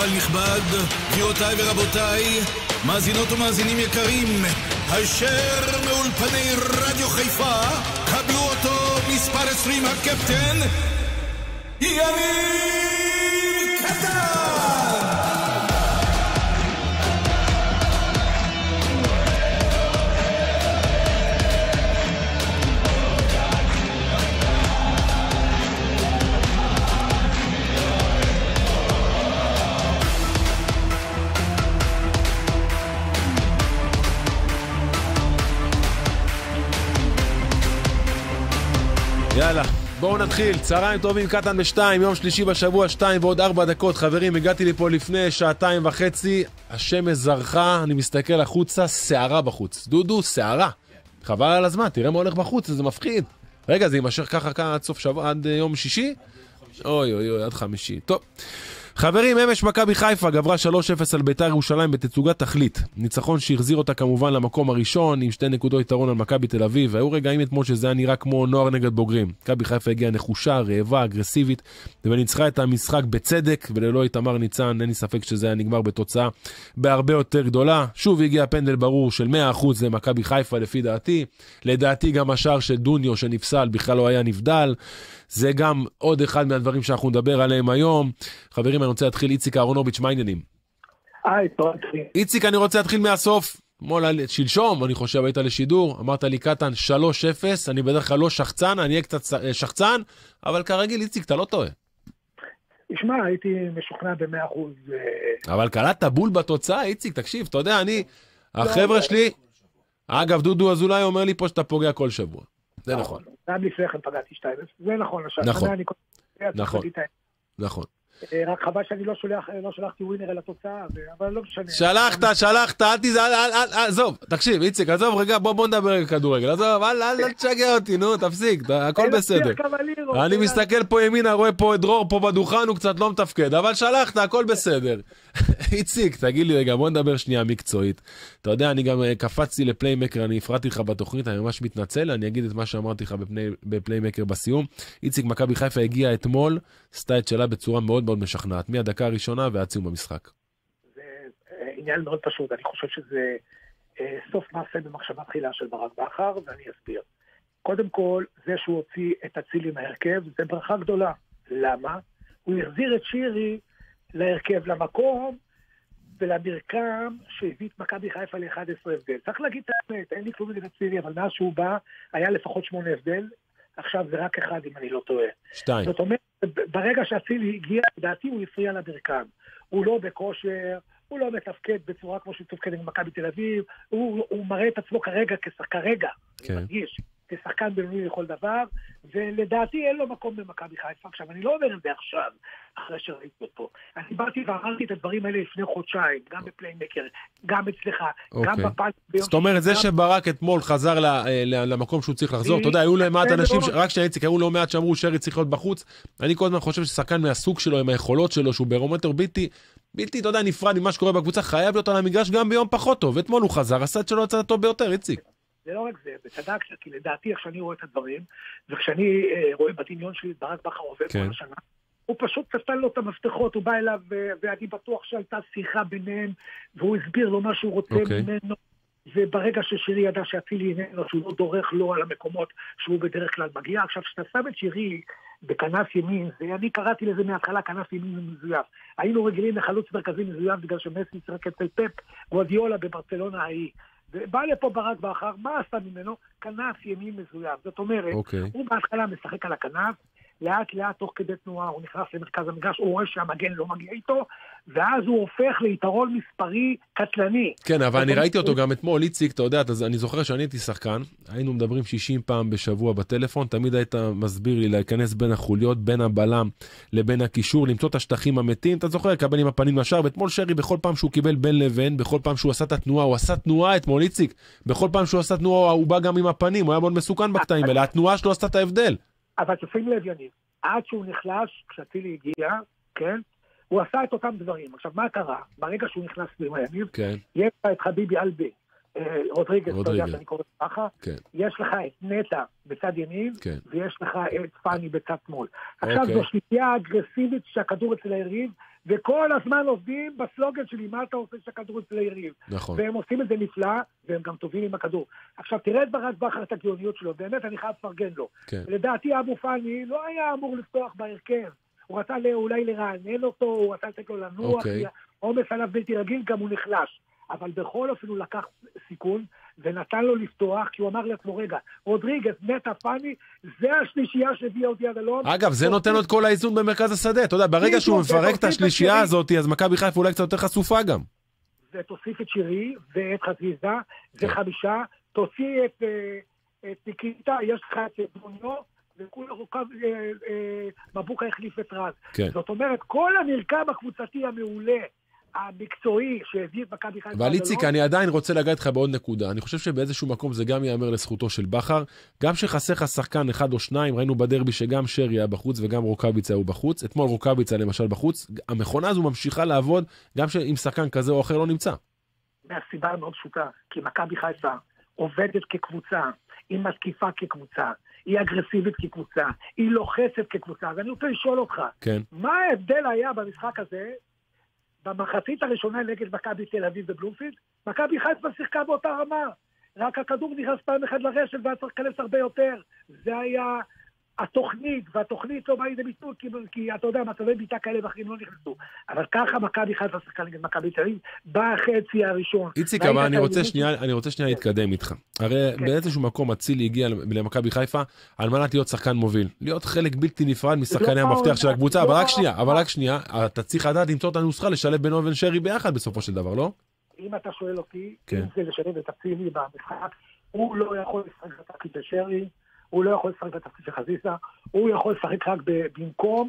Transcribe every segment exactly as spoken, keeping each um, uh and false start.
קהל נכבד, גבירותיי ורבותיי, מאזינות ומאזינים יקרים, הישר מאולפני רדיו חיפה, קבלו אותו מספר עשרים הקפטן, יניב קטן! יאללה, בואו נתחיל. צהריים טובים, קטן בשתיים, יום שלישי בשבוע, שתיים ועוד ארבע דקות. חברים, הגעתי לי פה לפני שעתיים וחצי, השמש זרחה, אני מסתכל החוצה, שערה בחוץ. דודו, שערה. חבל על הזמן, תראה מה הולך בחוץ, זה מפחיד. רגע, זה יימשך ככה כאן עד סוף שבוע, עד יום שישי? אוי אוי אוי, עד חמישי. טוב. חברים, אמש מכבי חיפה גברה שלוש אפס על בית"ר ירושלים בתצוגת תכלית. ניצחון שהחזיר אותה כמובן למקום הראשון עם שתי נקודות יתרון על מכבי תל אביב. והיו רגעים אתמול שזה היה נראה כמו נוער נגד בוגרים. מכבי חיפה הגיעה נחושה, רעבה, אגרסיבית, וניצחה את המשחק בצדק, וללא איתמר ניצן, אין לי ספק שזה היה נגמר בתוצאה בהרבה יותר גדולה. שוב הגיע פנדל ברור של מאה אחוז למכבי חיפה לפי דעתי. לדעתי גם השער של דוניו שנפסל בכלל לא היה נבדל. זה גם עוד אחד מהדברים שאנחנו נדבר עליהם היום. חברים, אני רוצה להתחיל. איציק אהרונוביץ', מה העניינים? היי, טוב. איציק, אני רוצה להתחיל מהסוף. מול, שלשום, אני חושב, היית לשידור, אמרת לי, קטן, שלוש אפס, אני בדרך כלל לא שחצן, אני אהיה קצת שחצן, אבל כרגיל, איציק, אתה לא טועה. ישמע, הייתי משוכנע ב-מאה אחוז. אבל קלטת בול בתוצאה, איציק, תקשיב, אתה יודע, אני, החבר'ה שלי, אגב, דודו אזולאי אומר לי פה שאתה פוגע כל שבוע. זה נכון. גם לפני כן פגעתי שתיים אפס, זה נכון. נכון, נכון, נכון. רק חבל שאני לא שולח, לא שלחתי ווינר אל התוצאה, אבל לא משנה. שלחת, שלחת, אל תזע, עזוב, תקשיב, איציק, עזוב רגע, בוא נדבר כדורגל, עזוב, אל תשגע אותי, נו, תפסיק, הכל בסדר. אני מסתכל פה ימינה, רואה פה את דרור פה בדוכן, הוא קצת לא מתפקד, אבל שלחת, הכל בסדר. איציק, תגיד לי רגע, בוא נדבר שנייה מקצועית. אתה יודע, אני גם קפצתי לפליימקר, אני הפרעתי לך בתוכנית, אני ממש מתנצל, אני אגיד את מה שאמרתי לך בפליימקר בסיום. איציק, מכבי חיפה הגיעה אתמול, עשתה את שלה בצורה מאוד מאוד משכנעת, מהדקה הראשונה ועד סיום המשחק. זה עניין מאוד פשוט, אני חושב שזה סוף מעשה במחשבה תחילה של ברק בכר, ואני אסביר. קודם כל, זה שהוא הוציא את אצילי מהרכב, זה ברכה גדולה. למה? הוא החזיר את שירי להרכב למקום, ולמרקם שהביא את מכבי חיפה ל-אחד עשר הבדל. צריך להגיד את האמת, אין לי כלום נגד אצילי, אבל מאז שהוא בא, היה לפחות שמונה הבדל, עכשיו זה רק אחד אם אני לא טועה. שתיים. זאת אומרת, ברגע שאצילי הגיע, לדעתי הוא הפריע למרקם. הוא לא בכושר, הוא לא מתפקד בצורה כמו שהוא תפקד עם מכבי תל אביב, הוא, הוא מראה את עצמו כרגע, כרגע, כן. אני מרגיש, כשחקן בינוני לכל דבר, ולדעתי אין לו מקום במכבי חיפה. עכשיו, אני לא אומר את זה עכשיו, אחרי שראיתי אותו. אני באתי ואמרתי את הדברים האלה לפני חודשיים, גם בפליימקר, גם אצלך, גם בפעם... זאת אומרת, זה שברק אתמול חזר למקום שהוא צריך לחזור, אתה יודע, היו לו מעט אנשים, רק שהייציק, היו לו מעט שאמרו שרי צריך להיות בחוץ, אני כל הזמן חושב ששחקן מהסוג שלו, עם היכולות שלו, שהוא ברומטר בלתי, בלתי, אתה יודע, נפרד ממה שקורה בקבוצה, חייב להיות על המגרש גם ביום פחות טוב, ואתמול הוא חזר, הסד שלו יצא טוב ביותר, איציק. זה לא רק זה, וצדק, כי לדעתי, איך שאני רואה את הדברים, וכשאני אה, רואה בדמיון שלי, ברק בכר עובד כל השנה, הוא פשוט נתן לו את המפתחות, הוא בא אליו, ואני בטוח שהייתה שיחה ביניהם, והוא הסביר לו מה שהוא רוצה okay. ממנו, וברגע ששירי ידע שאצילי איננו, שהוא לא דורך לו על המקומות שהוא בדרך כלל מגיע. עכשיו, שאתה שם את שירי בכנף ימין, אני קראתי לזה מההתחלה כנף ימין מזויף. היינו רגילים לחלוץ מרכזי מזויף, בגלל שמסי שחק אצל פפ גוארדיולה בברצלונה ההיא. ובא לפה ברק בכר, מה עשה ממנו? כנף ימין מזויף. זאת אומרת, okay. הוא בהתחלה משחק על הכנף, לאט לאט תוך כדי תנועה, הוא נכנס למרכז המגרש, הוא רואה שהמגן לא מגיע איתו, ואז הוא הופך ליתרון מספרי קטלני. כן, אבל אני ראיתי אותו גם אתמול, איציק, אתה יודע, אני זוכר שאני הייתי שחקן, היינו מדברים שישים פעם בשבוע בטלפון, תמיד היית מסביר לי להיכנס בין החוליות, בין הבלם לבין הקישור, למצוא את השטחים המתים, אתה זוכר, קבל עם הפנים לשער, ואתמול שרי, בכל פעם שהוא קיבל בין לבין, בכל פעם שהוא עשה את התנועה, הוא עשה תנועה אתמול, איציק, בכל פעם שהוא עשה תנועה, הוא בא גם עם הפנים, הוא היה מאוד מסוכן בקטעים, אלא התנועה שלו עשתה את ההבדל. אבל תשים לב, יניב, עד שהוא נחלש, כשאצילי הגיע, כן? הוא עשה את אותם דברים. עכשיו, מה קרה? ברגע שהוא נכנס עם היניב, כן. יש לך את חביבי אלבי, אה, רודריגז, אתה יודע שאני קורא ככה, כן. יש לך את נטע בצד ימין, כן. ויש לך את פני בצד שמאל. עכשיו, זו שליטה אגרסיבית שהכדור אצל היריב, וכל הזמן עובדים בסלוגן שלי, מה אתה עושה שהכדור אצל היריב. נכון. והם עושים את זה נפלא, והם גם טובים עם הכדור. עכשיו, תראה את ברק בכר, את הגאוניות שלו, באמת אני חייב לפרגן לו. כן. לדעתי אבו פאני לא היה אמור לפתוח בהרכב. הוא רצה אולי לרענן אותו, הוא רצה לתת לו לנוח, אוקיי. עומס עליו בלתי רגיל, גם הוא נחלש. אבל בכל אופן הוא לקח סיכון, ונתן לו לפתוח, כי הוא אמר לעצמו, רגע, רודריגז, נטע, פאני, זה השלישייה שהביאה אותי עד הלום. אגב, זה נותן לו את כל האיזון במרכז השדה. אתה יודע, ברגע שהוא מפרק את השלישייה הזאת, אז מכבי חיפה אולי קצת יותר חשופה גם. ותוסיף את שירי, ואת חזיזה, זה חמישה, תוציא את ניקיטה, יש לך את דוניו, וכולו רוקב, מבוקה החליף את רז. זאת אומרת, כל המרקם הקבוצתי המעולה, המקצועי שהביא את מכבי חיפה. אבל איציק, אני עדיין רוצה לגעת לך בעוד נקודה. אני חושב שבאיזשהו מקום זה גם ייאמר לזכותו של בכר. גם שחסר לך שחקן אחד או שניים, ראינו בדרבי שגם שרי היה בחוץ וגם רוקאביצה הוא בחוץ. אתמול רוקאביצה למשל בחוץ. המכונה הזו ממשיכה לעבוד גם אם שחקן כזה או אחר לא נמצא. מהסיבה מאוד פשוטה, כי מכבי חיפה עובדת כקבוצה, היא מתקיפה כקבוצה, היא אגרסיבית כקבוצה, היא לוחצת כקבוצה. אז אני רוצה לשאול אותך, כן. מה ההבדל היה במשחק הזה במחצית הראשונה נגד מכבי תל אביב בבלומפילד? מכבי חיפה שיחקה באותה רמה, רק הכדור נכנס פעם אחד לרשת והיה צריך להיכנס הרבה יותר. זה היה התוכנית, והתוכנית לא באה לידי ביטוי, כי, כי אתה יודע, מצבי ביטה כאלה ואחרים לא נכנסו. אבל ככה מכבי חיפה שיחקה נגד מכבי תל אביב בחצי הראשון. איציק, אבל אני רוצה שנייה, אני רוצה שנייה להתקדם איתך. הרי באיזשהו מקום אצילי הגיע למכבי חיפה על מנת להיות שחקן מוביל, להיות חלק בלתי נפרד משחקני המפתח של הקבוצה, אבל רק שנייה, אבל רק שנייה, אתה צריך לדעת למצוא את הנוסחה לשלב בינו ובין שרי ביחד בסופו של דבר, לא? אם אתה שואל אותי, אם זה לשלב את אצילי במשחק, הוא לא יכול לשחק בתפקיד של שרי, הוא לא יכול לשחק בתפקיד של חזיזה, הוא יכול לשחק רק במקום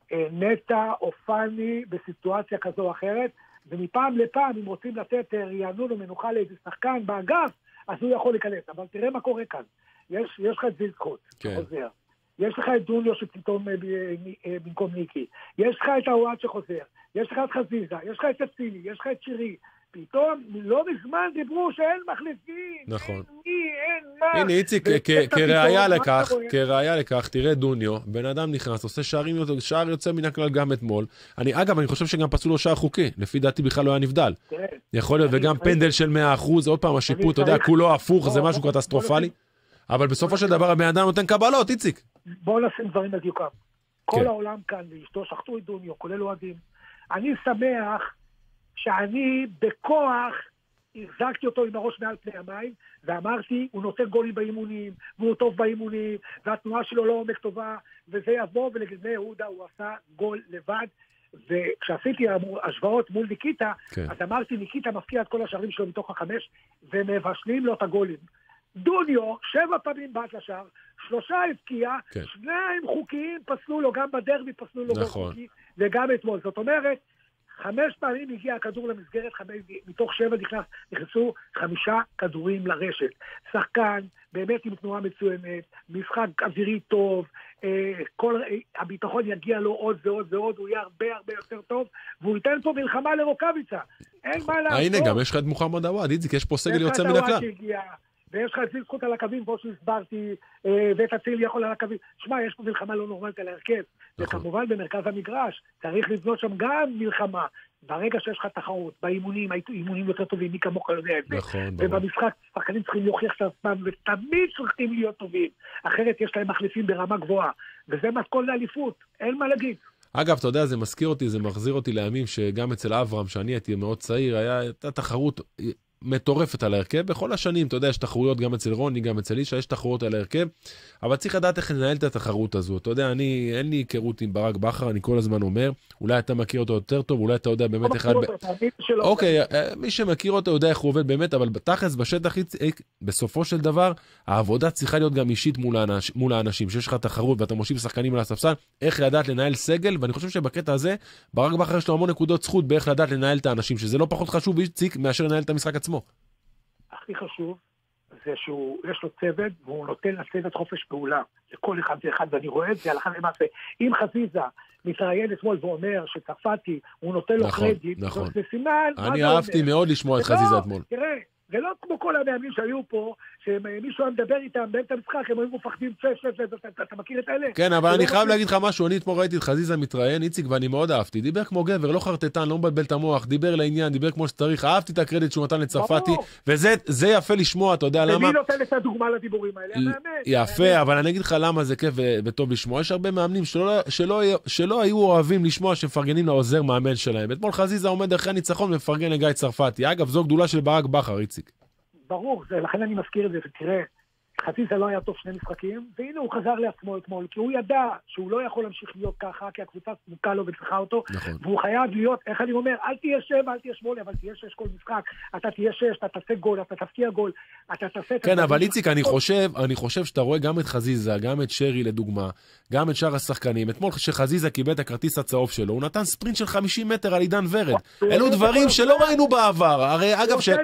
נטע או פאני בסיטואציה כזו או אחרת, ומפעם לפעם, אם רוצים לתת רענון או מנוחה לאיזה שחקן באגף, אז הוא יכול להיכנס. אבל תראה מה קורה כאן. יש, יש לך את זילסקוט, שחוזר. יש לך את דוניו שפתאום במקום ניקי. יש לך את הוואט שחוזר. יש לך את חזיזה. יש לך את אצילי. יש לך את שירי. פתאום לא מזמן דיברו שאין מחליפים. נכון. אין מי, אין מה. הנה, איציק, כראיה לכך, כראיה לכך, תראה דוניו, בן אדם נכנס, עושה שערים, שער יוצא מן הכלל גם אתמול. אני, אגב, אני חושב שגם פסלו לו שער חוקי. לפי דעתי בכלל לא היה נבדל. יכול להיות, וגם פנדל של מאה אחוז, עוד פעם השיפוט, אתה יודע, כולו הפוך, זה משהו קטסטרופלי. אבל בסופו של דבר, הבן אדם נותן קבלות, איציק. בואו נשים דברים בדיוקם. כל העולם כאן, ואשתו שחטו את דוניו, כולל אוהדים. אני שמח שאני בכוח החזקתי אותו עם הראש מעל פני המים, ואמרתי, הוא נותן גולים באימונים, והוא טוב באימונים, והתנועה שלו לא עומק טובה, וזה יבוא, ולגבי יהודה הוא עשה גול לבד, וכשעשיתי השוואות מול ניקיטה, כן. אז אמרתי, ניקיטה מפקיע את כל השערים שלו מתוך החמש, ומבשלים לו את הגולים. דוניו, שבע פעמים בעט לשער, שלושה הפקיע, כן. שניים חוקיים פסלו לו, גם בדרבי פסלו לו נכון. גול חוקי, וגם אתמול. זאת אומרת, חמש פעמים הגיע הכדור למסגרת, חמש, מתוך שבע נכנס, נכנסו חמישה כדורים לרשת. שחקן, באמת עם תנועה מצוינת, משחק אווירי טוב, אה, כל, אה, הביטחון יגיע לו עוד ועוד ועוד, הוא יהיה הרבה הרבה יותר טוב, והוא ייתן פה מלחמה לרוקאביצה. אין מה לעשות. הנה, גם יש לך את מוחמד עוואד, איציק, יש פה סגל יוצא מן הכלל. ויש לך את זילסקוט על הקווים, כמו שהסברתי, ואת אצילי יכול על הקווים. שמע, יש פה מלחמה לא נורמלית על ההרכב. וכמובן במרכז המגרש, צריך לבנות שם גם מלחמה. ברגע שיש לך תחרות, באימונים, אימונים יותר טובים, מי כמוך יודע את זה. ובמשחק, שחקנים צריכים להוכיח את עצמם, ותמיד צריכים להיות טובים. אחרת יש להם מחליפים ברמה גבוהה. וזה מתכון לאליפות, אין מה להגיד. אגב, אתה יודע, זה מזכיר אותי, זה מחזיר אותי לימים שגם אצל אברהם, שאני הייתי מאוד צעיר, הייתה תחרות מטורפת על ההרכב. בכל השנים, אתה יודע, יש תחרויות גם אצל רוני, גם אצל אישה, יש תחרויות על ההרכב, אבל צריך לדעת איך לנהל את התחרות הזו. אתה יודע, אני, אין לי היכרות עם ברק בכר, אני כל הזמן אומר, אולי אתה מכיר אותו יותר טוב, אולי אתה יודע באמת אחד... אוקיי, מי שמכיר אותו יודע איך הוא עובד באמת, אבל בתכלס, בשטח, בסופו של דבר, העבודה צריכה להיות גם אישית מול האנש, מול האנשים, שיש לך תחרות ואתה מושיב שחקנים על הספסל, איך לדעת לנהל סגל, ואני חושב שבקטע הזה, ברק בכר יש לו המון נקודות זכות באיך לדעת לנהל את האנשים, שזה לא פחות חשוב איציק מאשר לנהל את המשחק עצמו. הכי חשוב זה שהוא, יש לו צוות, והוא נותן לצוות חופש פעולה. לכל אחד ואחד, ואני רואה את זה, הלכה למעשה. אם חזיזה מתראיין אתמול ואומר שצרפתי, הוא נותן לו קרדיט, נכון. זה סימן... אני אהבתי מאוד לשמוע את חזיזה אתמול. תראה, זה לא כמו כל המאמנים שהיו פה, שמישהו היה מדבר איתם באמצע המשחק, הם היו מפחדים צ'ף, צ'ף, צ'ף, אתה מכיר את האלה? כן, אבל אני חייב להגיד לך משהו, אני אתמול ראיתי את חזיזה מתראיין, איציק, ואני מאוד אהבתי, דיבר כמו גבר, לא חרטטן, לא מבלבל את המוח, דיבר לעניין, דיבר כמו שצריך, אהבתי את הקרדיט שהוא נתן לצרפתי, וזה יפה לשמוע, אתה יודע למה? ומי נותן את הדוגמה לדיבורים האלה? יפה, אבל אני אגיד לך למה זה כיף וטוב לשמוע, יש הרבה מאמנים שלא היו אוהבים לשמוע שמפרגנים לעוזר מאמן שלהם. אתמול חזיזה עומד אחרי הניצחון ומפרגן לגיא צרפתי. אגב, זו גדולה של ברק בכר, איציק. ברור, לכן אני מזכיר את זה, ותראה, חזיזה לא היה טוב שני משחקים, והנה הוא חזר לעצמו אתמול, כי הוא ידע שהוא לא יכול להמשיך להיות ככה, כי הקבוצה סמוקה לו וצריכה אותו, נכון. והוא חייב להיות, איך אני אומר, אל תהיה שבע, אל תהיה שמונה, אבל תהיה שש כל משחק, אתה תהיה שש, אתה תעשה גול, אתה תפקיע גול, אתה תעשה... כן, אבל איציק, אני חושב, אני חושב שאתה רואה גם את חזיזה, גם את שרי לדוגמה, גם את שאר השחקנים. אתמול כשחזיזה קיבל את הכרטיס הצהוב שלו, הוא נתן ספרינט של חמישים מטר על עידן ורד. אלו דברים שלא ראינו בעבר. הרי אגב ש...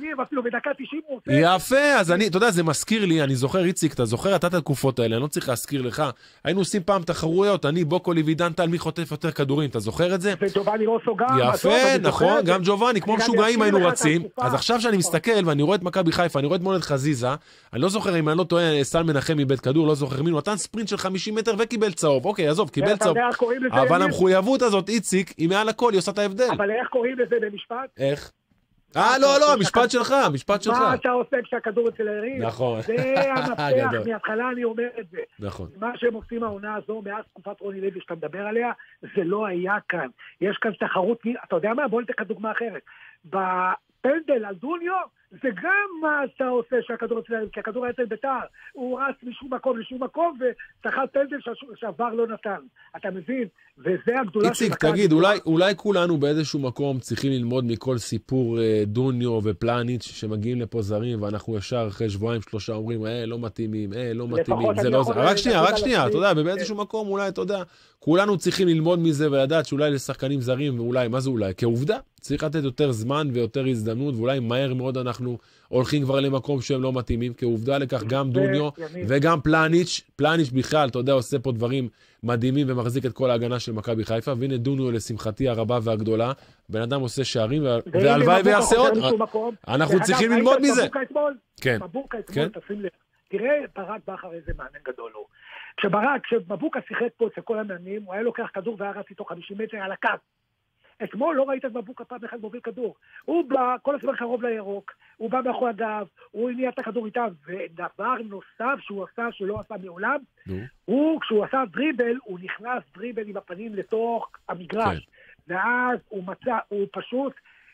יפה, אז אני, אתה יודע, זה מזכיר לי, אני זוכר, איציק, אתה זוכר, אתה את התקופות האלה, אני לא צריך להזכיר לך. היינו עושים פעם תחרויות, אני, בוקולי ועידן טל, מי חוטף יותר כדורים, אתה זוכר את זה? וג'ובאני רוסו גם. יפה, נכון, גם ג'ובאני, כמו משוגעים היינו רצים. אז עכשיו שאני מסתכל ואני רואה את מכבי חיפה, אני רואה את מולד חזיזה, אני לא זוכר אם אני לא טועה, סל מנחם מבית כדור, לא זוכר מי, נתן ספרינט של חמישים מטר וקיבל צהוב. אוקיי, עזוב, קיבל צהוב. אבל המחויבות הזאת, איציק, היא מעל הכל, היא עושה את ההבדל. אבל איך קוראים לזה במשפט? איך? אה, לא, לא, המשפט שלך, המשפט שלך. מה אתה עושה כשהכדור אצל היריב? נכון. זה המפתח, מההתחלה אני אומר את זה. נכון. מה שהם עושים העונה הזו, מאז תקופת רוני לוי שאתה מדבר עליה, זה לא היה כאן. יש כאן תחרות, אתה יודע מה? בוא נתן דוגמה אחרת. בפנדל על דוניו, זה גם מה אתה עושה שהכדור אצל היריב, כי הכדור היה אצל בית"ר. הוא רץ משום מקום לשום מקום, ושחט פנדל שעבר לא נתן. אתה מבין? וזה הגדולה של... איציק, תגיד, אולי, אולי כולנו באיזשהו מקום צריכים ללמוד מכל סיפור אה, דוניו ופלניץ' שמגיעים לפה זרים, ואנחנו ישר אחרי שבועיים שלושה אומרים, אה, לא מתאימים, אה, לא מתאימים, זה לא זה. רק שנייה, רק שנייה, אתה יודע, באיזשהו מקום אולי, אתה יודע, כולנו צריכים ללמוד מזה ולדעת שאולי לשחקנים זרים, ואולי, מה זה אולי? כעובדה, צריך לתת יותר זמן ויותר הזדמנות, ואולי מהר מאוד אנחנו הולכים כבר למקום שהם לא מתאימים, כעובדה לכך גם דוניו וגם פלניץ', פלניץ' בכלל, אתה יודע, עושה פה דברים מדהימים ומחזיק את כל ההגנה של מכבי חיפה, והנה דוניו לשמחתי הרבה והגדולה, בן אדם עושה שערים, והלוואי ויעשה עוד. אנחנו צריכים ללמוד מזה. כן. מבוקה אתמול, תשים לב. תראה ברק בכר איזה מאמן גדול הוא. כשברק, כשמבוקה שיחק פה אצל כל המאמנים, הוא היה לוקח כדור והיה רץ איתו חמישים מטר על הקו. אתמול לא ראית את מבוקה פעם אחד מוביל כדור. הוא בא, כל הזמן קרוב לירוק, הוא בא מאחורי הגב, הוא הניע את הכדור איתה, ודבר נוסף שהוא עשה, שלא עשה מעולם, הוא, כשהוא עשה דריבל, הוא נכנס דריבל עם הפנים לתוך המגרש. ואז הוא מצא, הוא פשוט,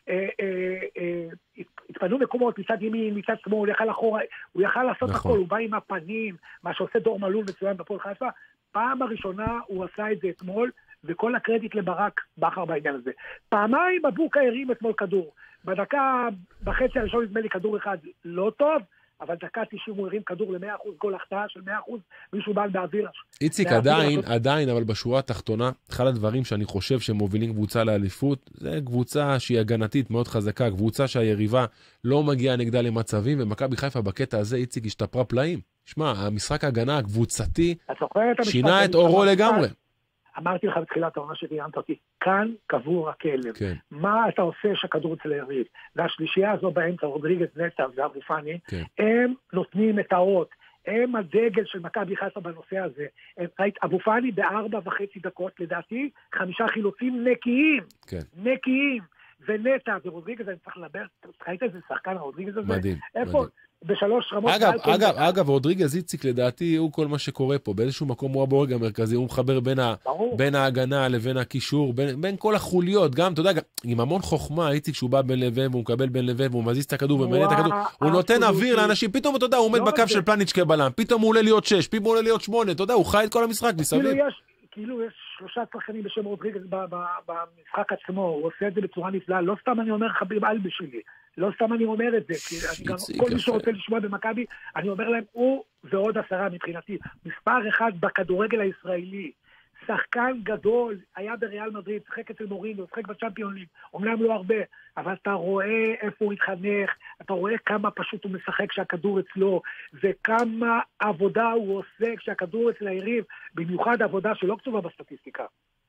התפנו מקומות מצד ימין, מצד שמאל, הוא יכל אחורה, הוא יכל לעשות הכל, הוא בא עם הפנים, מה שעושה דור מלול מצוין בפועל חיפה, פעם הראשונה הוא עשה את זה אתמול, וכל הקרדיט לברק בכר בעניין הזה. פעמיים מבוקה הרים אתמול כדור. בדקה, בחצי הראשון נדמה לי כדור אחד לא טוב, אבל דקה תשעים הוא הרים כדור ל-מאה אחוז, גול החטאה של מאה אחוז, מישהו בא באוויר. איציק, עדיין, עדיין, אבל בשורה התחתונה, אחד הדברים שאני חושב שמובילים קבוצה לאליפות, זה קבוצה שהיא הגנתית מאוד חזקה, קבוצה שהיריבה לא מגיעה נגדה למצבים, ומכבי חיפה בקטע הזה, איציק, השתפרה פלאים. שמע, המשחק ההגנה הקבוצתי שינה את אורו לגמרי. אמרתי לך בתחילת העונה שראיינת אותי, כאן קבור הכלב. כן. מה אתה עושה שהכדור אצל היריב? והשלישייה הזו באמצע, רודריגז, נטע ואבו פאני, כן. הם נותנים את האות. הם הדגל של מכבי חיפה בנושא הזה. ראית, אבו פאני בארבע וחצי דקות, לדעתי, חמישה חילוצים נקיים. כן. נקיים. ונטע ורודריגז, אני צריך לדבר, ראית איזה שחקן הרודריגז הזה? מדהים, איפה? מדהים. בשלוש רמות. אגב, אגב, אגב, רודריגז איציק לדעתי הוא כל מה שקורה פה. באיזשהו מקום הוא הבורג המרכזי, הוא מחבר בין, ה, בין ההגנה לבין הקישור, בין, בין כל החוליות. גם, אתה יודע, עם המון חוכמה, איציק שהוא בא בין לבן, והוא מקבל בין לבן, והוא מזיז את הכדור ומנע את הכדור. הוא נותן אוויר לאנשים, פתאום, אתה יודע, הוא עומד בקו של פלניץ' כבלם, פתאום הוא עולה להיות שש, פתאום הוא עולה להיות שמונה, אתה יודע, הוא חי את כל המשחק מסביב. כאילו יש שלושה שחקנים בשם רודריגז במשחק עצמו, הוא עושה את זה בצורה נפלאה, לא סתם אני אומר חביב אלבי שלי, לא סתם אני אומר את זה, כי אני גם, כל מי שרוצה לשמוע במכבי, אני אומר להם, הוא ועוד עשרה מבחינתי, מספר אחד בכדורגל הישראלי, שחקן גדול, היה בריאל מדריד, שחק אצל מוריניו, שחק בצ'מפיון ליג, אומנם לא הרבה, אבל אתה רואה איפה הוא התחנך, אתה רואה כמה פשוט הוא משחק כשהכדור אצלו, וכמה עבודה הוא עושה כשהכדור אצל היריב, במיוחד עבודה שלא כתובה בסטטיסטיקה.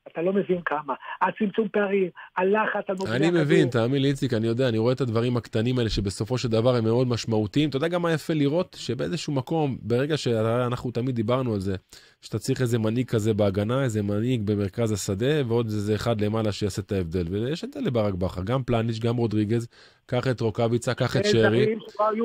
אתה לא מבין כמה. הצמצום פערים, הלחץ, אני מבין, תאמין לי, איציק, אני יודע, אני רואה את הדברים הקטנים האלה שבסופו של דבר הם מאוד משמעותיים. אתה יודע גם מה יפה לראות? שבאיזשהו מקום, ברגע שאנחנו תמיד דיברנו על זה, שאתה צריך איזה מנהיג כזה בהגנה, איזה מנהיג במרכז השדה, ועוד איזה אחד למעלה שיעשה את ההבדל. ויש את זה לברק בכר, גם פלניץ', גם רודריגז, קח את רוקביצה, קח את שרי,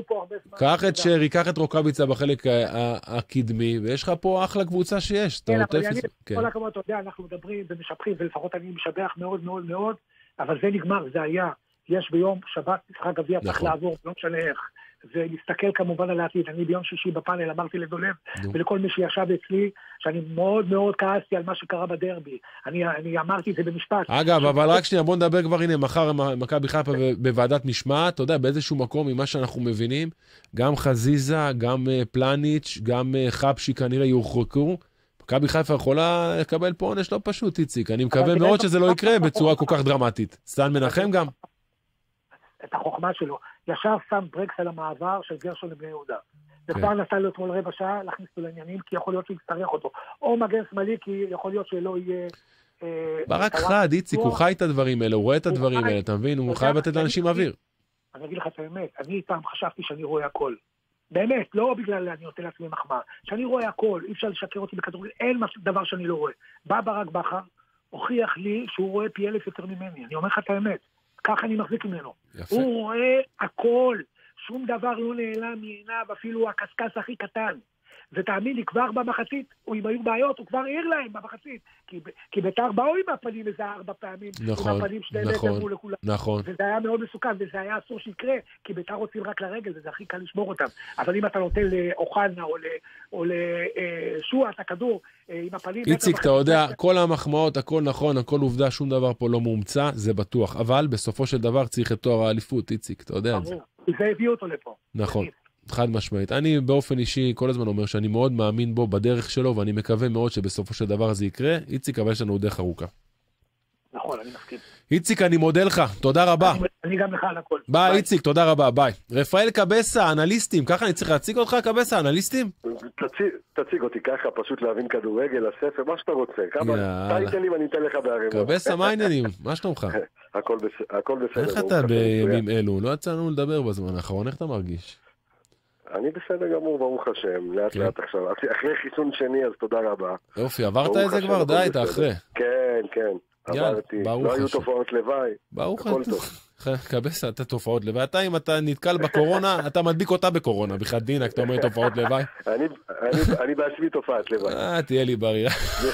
קח את שרי, קח את רוקביצה בחלק הקדמי, ויש לך פה אחלה קבוצה שיש. כן, אבל אני, כל הכבוד, אתה יודע, אנחנו מדברים ומשבחים, ולפחות אני משבח מאוד מאוד מאוד, אבל זה נגמר, זה היה. יש ביום שבת, משחק גביע, צריך לעבור, לא משנה איך. ולהסתכל כמובן על העתיד. אני ביום שישי בפאנל אמרתי לדולב ולכל מי שישב אצלי, שאני מאוד מאוד כעסתי על מה שקרה בדרבי. אני, אני אמרתי את זה במשפט. אגב, אבל רק שנייה, בוא נדבר כבר, הנה, מחר מכבי חיפה בוועדת משמעת, אתה יודע, באיזשהו מקום, ממה שאנחנו מבינים, גם חזיזה, גם פלניץ', גם חבשי כנראה יורחקו. מכבי חיפה יכולה לקבל פה עונש לא פשוט, איציק. אני מקווה מאוד שזה לא יקרה בצורה כל כך דרמטית. סטן מנחם גם? את החוכמה שלו. ישר שם ברקס על המעבר של גרשון לבני יהודה. וכבר נסע לו אתמול רבע שעה להכניס לו לעניינים, כי יכול להיות שהוא יצטרך אותו. או מגן שמאלי, כי יכול להיות שלא יהיה... ברק חד, איציק, הוא חי את הדברים האלה, הוא רואה את הדברים האלה, אתה מבין? הוא חייב לתת לאנשים אוויר. אני אגיד לך את האמת, אני פעם חשבתי שאני רואה הכל. באמת, לא בגלל אני נותן לעצמי מחמאה. שאני רואה הכל, אי אפשר לשקר אותי בכדורגל, אין דבר שאני לא רואה. בא ברק בכר, הוכיח לי שהוא רואה פי אלף יותר ממני. אני אומר לך את האמת. ככה אני מחזיק ממנו. יפה. הוא רואה הכל. שום דבר לא נעלם מעיניו, אפילו הקסקס הכי קטן. ותאמין לי, כבר במחצית, או אם היו בעיות, הוא כבר העיר להם במחצית. כי, כי ביתר באו עם הפנים איזה ארבע פעמים. נכון, עם הפנים שני נכון, מטר לכולם. נכון. וזה היה מאוד מסוכן, וזה היה אסור שיקרה, כי ביתר רוצים רק לרגל, וזה הכי קל לשמור אותם. אבל אם אתה נותן לאוחנה או לשועה את הכדור עם הפנים... איציק, אתה יודע, כל המחמאות, הכל נכון, הכל עובדה, שום דבר פה לא מומצא, זה בטוח. אבל בסופו של דבר צריך את תואר האליפות, איציק, אתה יודע את זה. זה הביא אותו לפה. נכון. חד משמעית. אני באופן אישי כל הזמן אומר שאני מאוד מאמין בו בדרך שלו, ואני מקווה מאוד שבסופו של דבר זה יקרה. איציק, אבל יש לנו דרך ארוכה. נכון, אני מסכים. איציק, אני מודה לך. תודה רבה. אני, אני גם לך על הכל. ביי, איציק, תודה רבה. ביי. רפאל קבסה, אנליסטים. ככה אני צריך להציג אותך, קבסה, אנליסטים? תציג, תציג אותי ככה, פשוט להבין כדורגל, הספר, מה שאתה רוצה. כמה טייטלים אני אתן לך בערימות. קבסה, מה העניינים? מה שלומך? הכל בסדר. איך אתה בימים אלו? לא יצאנו לדבר בזמן האחרון, איך אתה מרגיש? אני בסדר גמור, ברוך השם, לאט לאט עכשיו. אחרי חיסון שני, אז תודה רבה. יופי, עברת את זה כבר? די, אתה אחרי. כן, כן, עברתי. לא היו תופעות לוואי, הכל טוב. קבסה, אתה תופעות לוואי. אתה, אם אתה נתקל בקורונה, אתה מדביק אותה בקורונה. בכלל דין, אתה אומר תופעות לוואי. אני בעצמי תופעת לוואי. אה, תהיה לי בריא.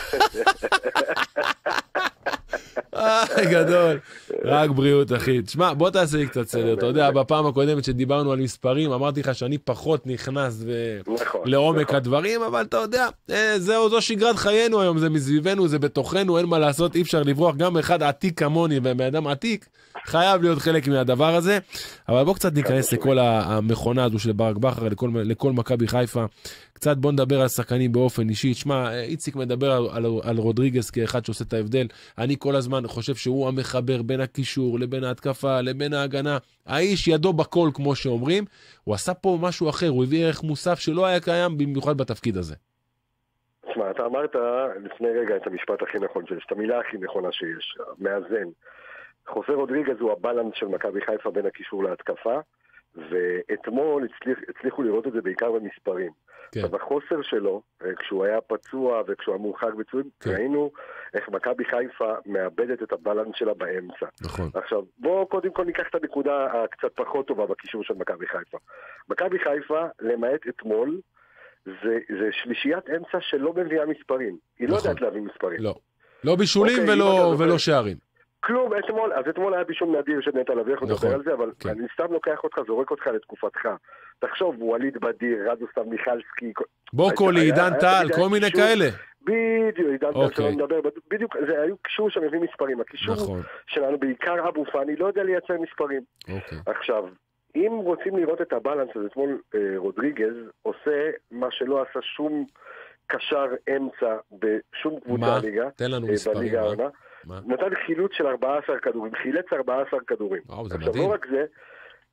אה, גדול. רק בריאות, אחי. תשמע, בוא תעשה לי קצת סדר. אתה יודע, בפעם הקודמת שדיברנו על מספרים, אמרתי לך שאני פחות נכנס לעומק הדברים, אבל אתה יודע, זהו, זו שגרת חיינו היום, זה מסביבנו, זה בתוכנו, אין מה לעשות, אי אפשר לברוח. גם אחד עתיק כמוני ובאדם עתיק, חייב להיות חלק מהדבר הזה. אבל בוא קצת ניכנס לכל המכונה הזו של ברק בכר, לכל מכבי חיפה. קצת בוא נדבר על שחקנים באופן אישי. תשמע, איציק מדבר על, על, על רודריגז כאחד שעושה את ההבדל. אני כל הזמן חושב שהוא המחבר בין הקישור, לבין ההתקפה, לבין ההגנה. האיש ידו בכל, כמו שאומרים. הוא עשה פה משהו אחר, הוא הביא ערך מוסף שלא היה קיים במיוחד בתפקיד הזה. תשמע, אתה אמרת לפני רגע את המשפט הכי נכון שיש, את המילה הכי נכונה שיש, מאזן. חוסה רודריגז הוא הבלנס של מכבי חיפה בין הקישור להתקפה, ואתמול הצליח, הצליחו לראות את זה בעיקר במספרים. כן. אז החוסר שלו, כשהוא היה פצוע וכשהוא היה מורחק בצועים, כן. ראינו איך מכבי חיפה מאבדת את הבלנס שלה באמצע. נכון. עכשיו, בואו קודם כל ניקח את הנקודה הקצת פחות טובה בקישור של מכבי חיפה. מכבי חיפה, למעט אתמול, זה, זה שלישיית אמצע שלא מביאה מספרים. היא נכון. לא יודעת להביא מספרים. לא. לא בישולים אוקיי, ולא, ולא שערים. כלום, אתמול, אז אתמול היה בישום נדיר של נטע לביא, אנחנו נדבר על זה, אבל אני סתם לוקח אותך, זורק אותך לתקופתך. תחשוב, וואליד בדיר, רדוסטב מיכלסקי, בוקולי, עידן טל, כל מיני כאלה. בדיוק, עידן טל שלא מדבר, בדיוק, זה היו קישור שמביא מספרים. הקישור שלנו, בעיקר אבו פאני, לא יודע לייצר מספרים. עכשיו, אם רוצים לראות את הבלנס, אז אתמול רודריגז עושה מה שלא עשה שום קשר אמצע בשום קבוצה ליגה. תן לנו מספרים. נתן חילוץ של ארבעה עשר כדורים, חילץ ארבעה עשר כדורים. וואו, זה עכשיו מדהים. לא רק זה,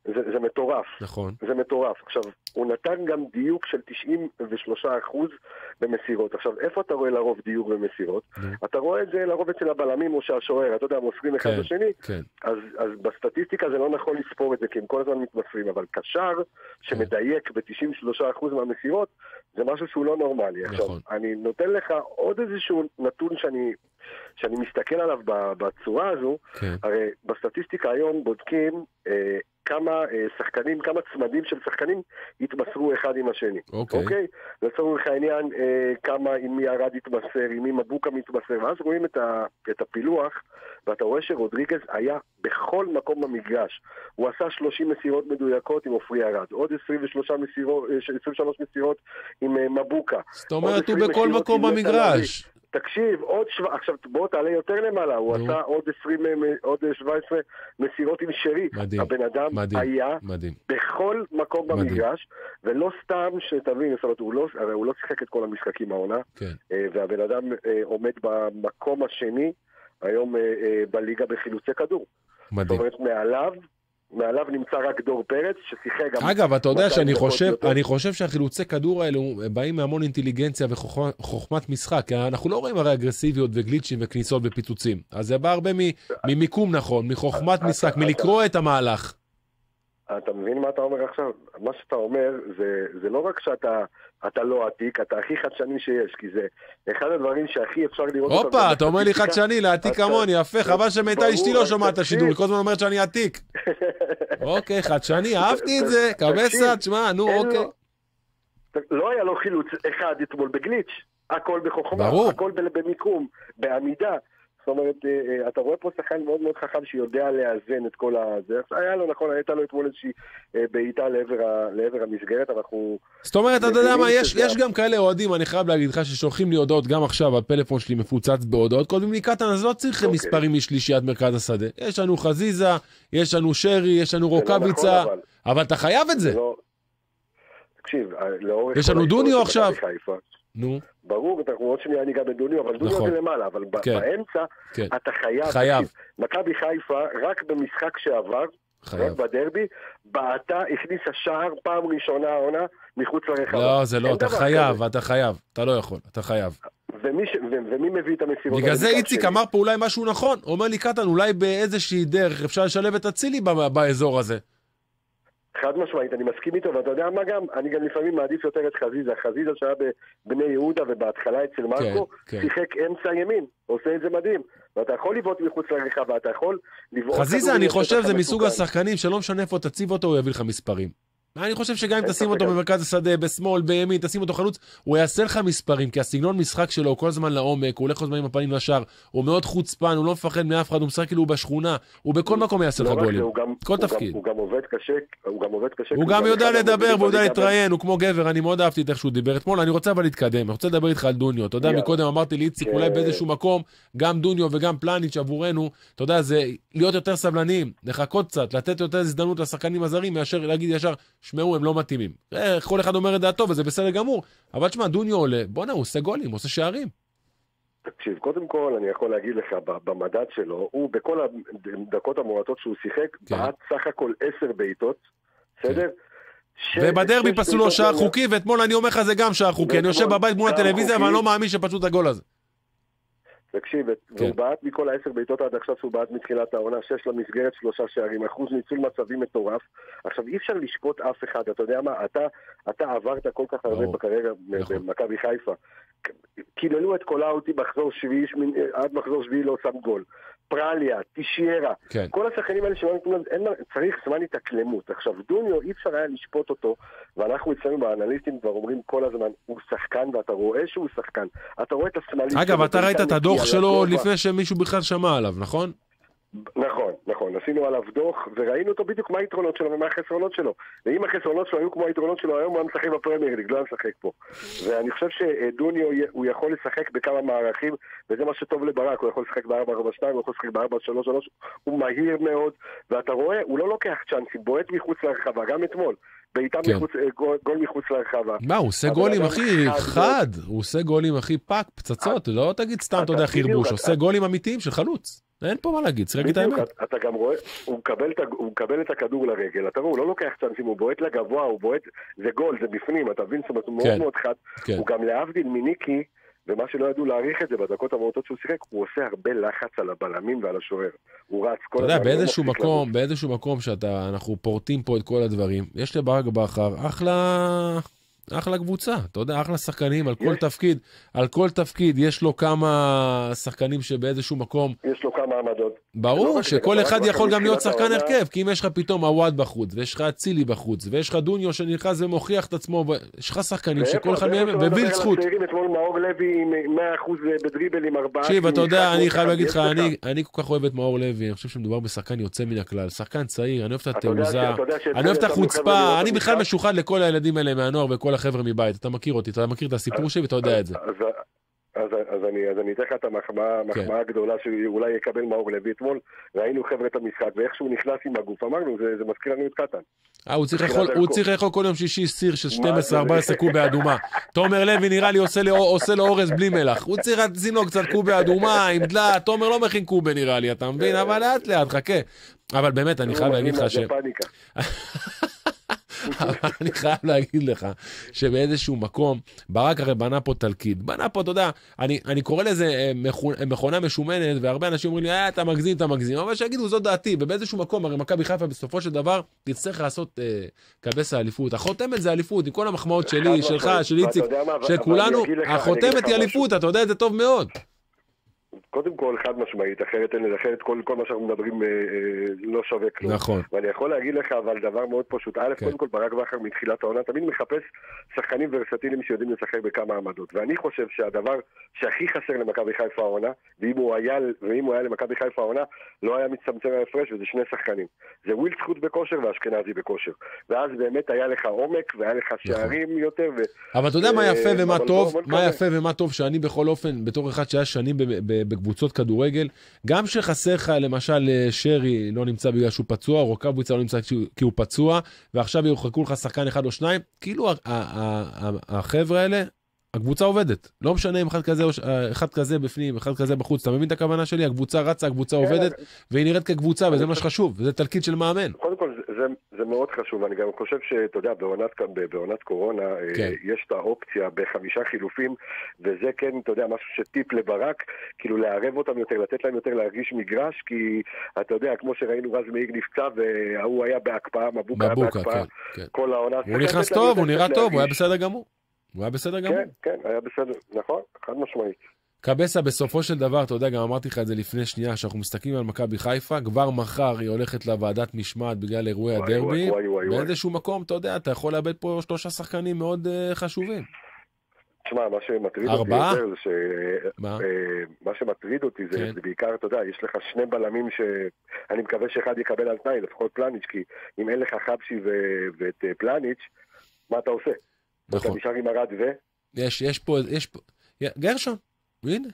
זה, זה מטורף. נכון. זה מטורף. עכשיו, הוא נתן גם דיוק של תשעים ושלושה אחוז במסירות. עכשיו, איפה אתה רואה לרוב דיוק במסירות? אתה רואה את זה לרוב אצל הבלמים או שהשוער, אתה יודע, מוסרים אחד לשני. כן. אז, אז בסטטיסטיקה זה לא נכון לספור את זה, כי הם כל הזמן מתמסרים, אבל קשר שמדייק ב-תשעים ושלושה אחוז מהמסירות, זה משהו שהוא לא נורמלי. נכון. עכשיו, אני נותן לך עוד איזשהו נתון שאני, שאני מסתכל עליו בצורה הזו, כן. הרי בסטטיסטיקה היום בודקים אה, כמה אה, שחקנים, כמה צמדים של שחקנים התמסרו אחד עם השני. אוקיי. אוקיי? לצורך העניין, אה, כמה עם מי ארד התמסר, עם מי מבוקה מתמסר, ואז רואים את, ה, את הפילוח, ואתה רואה שרודריגז היה בכל מקום במגרש. הוא עשה שלושים מסירות מדויקות עם עופרי ארד, עוד עשרים ושלוש מסירות, עשרים ושלוש מסירות עם אה, מבוקה. זאת אומרת, הוא בכל מקום במגרש. תקשיב, עוד שבע, עכשיו בוא תעלה יותר למעלה, הוא עשה עוד עשרים, עוד שבע עשרה מסירות עם שרי. מדהים, הבן אדם מדהים, היה מדהים. בכל מקום מדהים. במגרש, ולא סתם שתבין, זאת אומרת, הוא לא, הרי הוא לא שיחק את כל המשחקים העונה, כן. והבן אדם עומד במקום השני, היום בליגה בחילוצי כדור. מדהים. זאת אומרת, מעליו, מעליו נמצא רק דור פרץ, ששיחק גם... אגב, אתה יודע שאני חושב, אני חושב שהחילוצי כדור האלו באים מהמון אינטליגנציה וחוכמת משחק, כי אנחנו לא רואים הרי אגרסיביות וגליצ'ים וכניסות ופיצוצים. אז זה בא הרבה ממיקום נכון, מחוכמת משחק, מלקרוא את המהלך. אתה מבין מה אתה אומר עכשיו? מה שאתה אומר, זה, זה לא רק שאתה אתה לא עתיק, אתה הכי חדשני שיש, כי זה אחד הדברים שהכי אפשר לראות... הופה, אתה אומר לי חדשני, לעתיק כמוני, יפה, חבל שמתה אשתי לא שומעת את השידור, כל הזמן אומרת שאני עתיק. אוקיי, חדשני, אהבתי את זה, קבסה, תשמע, נו, אוקיי. לא היה לו חילוץ אחד אתמול בגליץ', הכל בחוכמה, הכל במיקום, בעמידה. זאת אומרת, אתה רואה פה שחקן מאוד מאוד חכם שיודע לאזן את כל הזה. היה לו, נכון, הייתה לו אתמול איזושהי בעיטה לעבר המסגרת, אנחנו... זאת אומרת, אתה יודע מה, יש גם כאלה אוהדים, אני חייב להגיד לך, ששולחים לי הודעות, גם עכשיו הפלאפון שלי מפוצץ בהודעות, קודם לי קטן, אז לא צריך מספרים משלישיית מרכז השדה. יש לנו חזיזה, יש לנו שרי, יש לנו רוקביצה, אבל אתה חייב את זה. תקשיב, לאורך... יש לנו דוניו עכשיו. נו. ברור, אנחנו עוד שנייה ניגע בדוניו, אבל דוניו זה למעלה, אבל באמצע אתה חייב. מכבי חיפה, רק במשחק שעבר, רק בדרבי, בעטה, הכניסה שער פעם ראשונה העונה מחוץ לרחבה. לא, זה לא, אתה חייב, אתה חייב, אתה לא יכול, אתה חייב. ומי מביא את המסירות? בגלל זה איציק אמר פה אולי משהו נכון, הוא אומר לי קטן, אולי באיזושהי דרך אפשר לשלב את הצילי באזור הזה. חד משמעית, אני מסכים איתו, ואתה יודע מה גם? אני גם לפעמים מעדיף יותר את חזיזה. חזיזה שהיה בבני יהודה ובהתחלה אצל מרקו, שיחק אמצע ימין, עושה את זה מדהים. ואתה יכול לבעוט מחוץ לרחבה, ואתה יכול לבעוט... חזיזה, אני חושב, זה מסוג השחקנים שלא משנה איפה תציב אותו, הוא יביא לך מספרים. אני חושב שגם אם תשים אותו במרכז השדה, בשמאל, בימין, תשים אותו חלוץ, הוא יעשה לך מספרים, כי הסגנון משחק שלו הוא כל הזמן לעומק, הוא הולך כל הזמן עם הפנים לשער, הוא מאוד חוצפן, הוא לא מפחד מאף אחד, הוא משחק כאילו הוא בשכונה, הוא בכל מקום יעשה לך גולים. כל תפקיד. הוא גם עובד קשה, הוא גם עובד קשה. הוא גם יודע לדבר והוא יודע להתראיין, הוא כמו גבר, אני מאוד אהבתי את איך שהוא דיבר אתמול, אני רוצה אבל להתקדם, אני רוצה לדבר איתך על דוניו. אתה יודע, מקודם אמרתי לי איציק, אולי באיזשהו מקום, גם דוניו וגם פלניץ' עבורנו, אתה יודע, זה להיות יותר סבלניים, לחכות קצת, לתת יותר הזדמנות לשחקנים הזרים, מאשר להגיד ישר, שמעו, הם לא מתאימים. כל אחד אומר את דעתו, וזה בסדר גמור. אבל תשמע, דוניו עולה, בוא נה, הוא עושה גולים, הוא עושה שערים. תקשיב, קודם כל, אני יכול להגיד לך, במדד שלו, הוא בכל הדקות המועטות שהוא שיחק, בעט סך הכל עשר בעיטות, בסדר? ובדרבי פסלו לו שער חוקי, ואתמול אני אומר לך זה גם שער חוקי. אני יושב בבית מול הטלוויזיה, ואני לא מאמין שפשוט הגול הזה. תקשיב, והוא בעט מכל העשר בעיטות עד עכשיו שהוא בעט מתחילת העונה, שש למסגרת, שלושה שערים, אחוז ניצול מצבים מטורף. עכשיו, אי אפשר לשפוט אף אחד, אתה יודע מה, אתה, אתה עברת כל כך הרבה בקריירה במכבי חיפה. קיללו את קולאוטי מחזור שביעי, עד מחזור שביעי לא שם גול. פרליה, טישיירה, כן. כל השחקנים האלה שלא נתנו, צריך זמן התאקלמות. עכשיו, דוניו אי אפשר היה לשפוט אותו, ואנחנו אצלנו באנליסטים כבר אומרים כל הזמן, הוא שחקן, ואתה רואה שהוא שחקן. אתה רואה את הסמלים... אגב, אתה ראית את הדוח שלו לפני שמישהו בכלל שמע עליו, נכון? נכון, נכון. עשינו עליו דוח, וראינו אותו בדיוק מה היתרונות שלו ומה החסרונות שלו. ואם החסרונות שלו היו כמו היתרונות שלו, היום הוא היה משחק בפרמייר ליג, לא היה משחק פה. ואני חושב שדוניו הוא יכול לשחק בכמה מערכים, וזה מה שטוב לברק, הוא יכול לשחק ב-ארבע ארבע שתיים, הוא יכול לשחק ב-ארבע שלוש שלוש, הוא מהיר מאוד, ואתה רואה, הוא לא לוקח צ'אנסים, בועט מחוץ לרחבה, גם אתמול. בעיטה מחוץ, גול מחוץ לרחבה. מה, הוא עושה גולים הכי חד, הוא עושה גולים הכי פאק, פצצות, לא תגיד סתם, אתה יודע, חרבוש, עושה גולים אמיתיים של חלוץ. אין פה מה להגיד, צריך להגיד את האמת. אתה גם רואה, הוא מקבל את הכדור לרגל, אתה רואה, הוא לא לוקח צ'אנסים, הוא בועט לגבוה, הוא בועט, זה גול, זה בפנים, אתה מבין, זאת אומרת, הוא מאוד מאוד חד, הוא גם להבדיל מניקי, ומה שלא ידעו להעריך את זה בדקות המועטות שהוא שיחק, הוא עושה הרבה לחץ על הבלמים ועל השוער. הוא רץ כל... אתה יודע, באיזשהו מקום, באיזשהו מקום שאנחנו פורטים פה את כל הדברים, יש לברק בכר אחלה... אחלה קבוצה, אתה יודע, אחלה שחקנים, על כל תפקיד, על כל תפקיד יש לו כמה שחקנים שבאיזשהו מקום... יש לו כמה עמדות. ברור, שכל אחד יכול גם להיות שחקן הרכב, כי אם יש לך פתאום הוואד בחוץ, ויש לך צילי בחוץ, ויש לך דוניו שנלחז ומוכיח את עצמו, יש לך שחקנים שכל אחד מהם, וביל זכות. אתמול מאור לוי עם מאה אחוז בדריבל עם ארבעה... תקשיב, אתה יודע, אני חייב להגיד לך, אני כל כך אוהב את מאור לוי, אני חושב שמדובר בשחקן יוצא מן הכלל, שחקן צעיר, אני אוהב את התעוזה, אני אוהב את החוצפה, אני בכלל משוחד לכל הילדים האלה מהנוער וכל החבר'ה מבית. אתה מכיר אותי, אתה מכיר את הסיפור שלי ואתה יודע את זה. אז אני, אז אני אתן לך את המחמאה, המחמאה הגדולה שאולי יקבל מאור לוי. אתמול ראינו חבר'ה את המשחק, ואיך שהוא נכנס עם הגוף, אמרנו, זה, זה מזכיר לנו את קטן. אה, הוא צריך לאכול, הוא צריך לאכול כל יום שישי סיר של שתים עשרה ארבע עשרה קובה אדומה. תומר לוי נראה לי עושה לו, עושה לו אורז בלי מלח. הוא צריך לזינוק קצת קובה אדומה עם דלה, תומר לא מכין קובה נראה לי, אתה מבין? אבל לאט לאט, חכה. אבל באמת, אני חייב להגיד לך ש... אבל אני חייב להגיד לך שבאיזשהו מקום, ברק הרי בנה פה תלכיד. בנה פה, אתה יודע, אני, אני קורא לזה מכונה משומנת, והרבה אנשים אומרים לי, אה, אתה מגזים, אתה מגזים. אבל שיגידו, זו דעתי. ובאיזשהו מקום, הרי מכבי חיפה בסופו של דבר, תצטרך לעשות אה, כבש האליפות. החותמת זה אליפות, עם כל המחמאות שלי, שלך, של איציק, של כולנו. החותמת היא אליפות, אתה יודע את זה טוב מאוד. קודם כל חד משמעית, אחרת אין לזה, אחרת כל, כל מה שאנחנו מדברים אה, אה, לא שווה כלום. נכון. ואני יכול להגיד לך, אבל דבר מאוד פשוט, א', כן. קודם כל ברק בכר מתחילת העונה, תמיד מחפש שחקנים ורסטיליים שיודעים לשחק בכמה עמדות. ואני חושב שהדבר שהכי חסר למכבי חיפה העונה, ואם הוא היה, ואם הוא היה למכבי חיפה העונה, לא היה מצטמצם ההפרש, וזה שני שחקנים. זה וויל זכות בכושר ואשכנזי בכושר. ואז באמת היה לך עומק, והיה לך שערים נכון. יותר. ו... אבל אתה יודע מה יפה ומה טוב, מה יפה ומה טוב, שאני בכל אופן, בתור אחד שהיה שנים בקבוצות כדורגל, גם שחסר לך, למשל, שרי לא נמצא בגלל שהוא פצוע, רוקאבוצה לא נמצא כי הוא פצוע, ועכשיו יוחקו לך שחקן אחד או שניים, כאילו החבר'ה האלה, הקבוצה עובדת. לא משנה אם אחד כזה, אחד כזה בפנים, אחד כזה בחוץ. אתה מבין את הכוונה שלי? הקבוצה רצה, הקבוצה עובדת, והיא נראית כקבוצה, וזה מה שחשוב, וזה תלכיד של מאמן. קודם כל, זה, זה מאוד חשוב. אני גם חושב שאתה יודע, בעונת, בעונת קורונה, כן. יש את האופציה בחמישה חילופים, וזה כן, אתה יודע, משהו שטיפ לברק, כאילו לערב אותם יותר, לתת להם יותר להרגיש מגרש, כי אתה יודע, כמו שראינו, רז מאיר נפצע, והוא היה בהקפאה, מבוקה היה בהקפאה, כן, כן. כל העונה. הוא נכנס טוב, הוא נראה טוב, הוא היה בסדר גמור. הוא היה בסדר גמור. כן, כן, היה בסדר, נכון, חד משמעית. קבסה, בסופו של דבר, אתה יודע, גם אמרתי לך את זה לפני שנייה, שאנחנו מסתכלים על מכבי חיפה, כבר מחר היא הולכת לוועדת משמעת בגלל אירועי הדרבי, באיזשהו מקום, אתה יודע, אתה יכול לאבד פה שלושה שחקנים מאוד uh, חשובים. תשמע, מה שמטריד ארבעה? אותי יותר, זה ש... מה? מה שמטריד אותי זה, כן. זה בעיקר, אתה יודע, יש לך שני בלמים שאני מקווה שאחד יקבל על תנאי, לפחות פלניץ', כי אם אין לך חבשי ו... ואת פלניץ', מה אתה עושה? נכון. אתה נשאר עם הרד ו... יש, יש פה, יש פה... גרשון, הנה.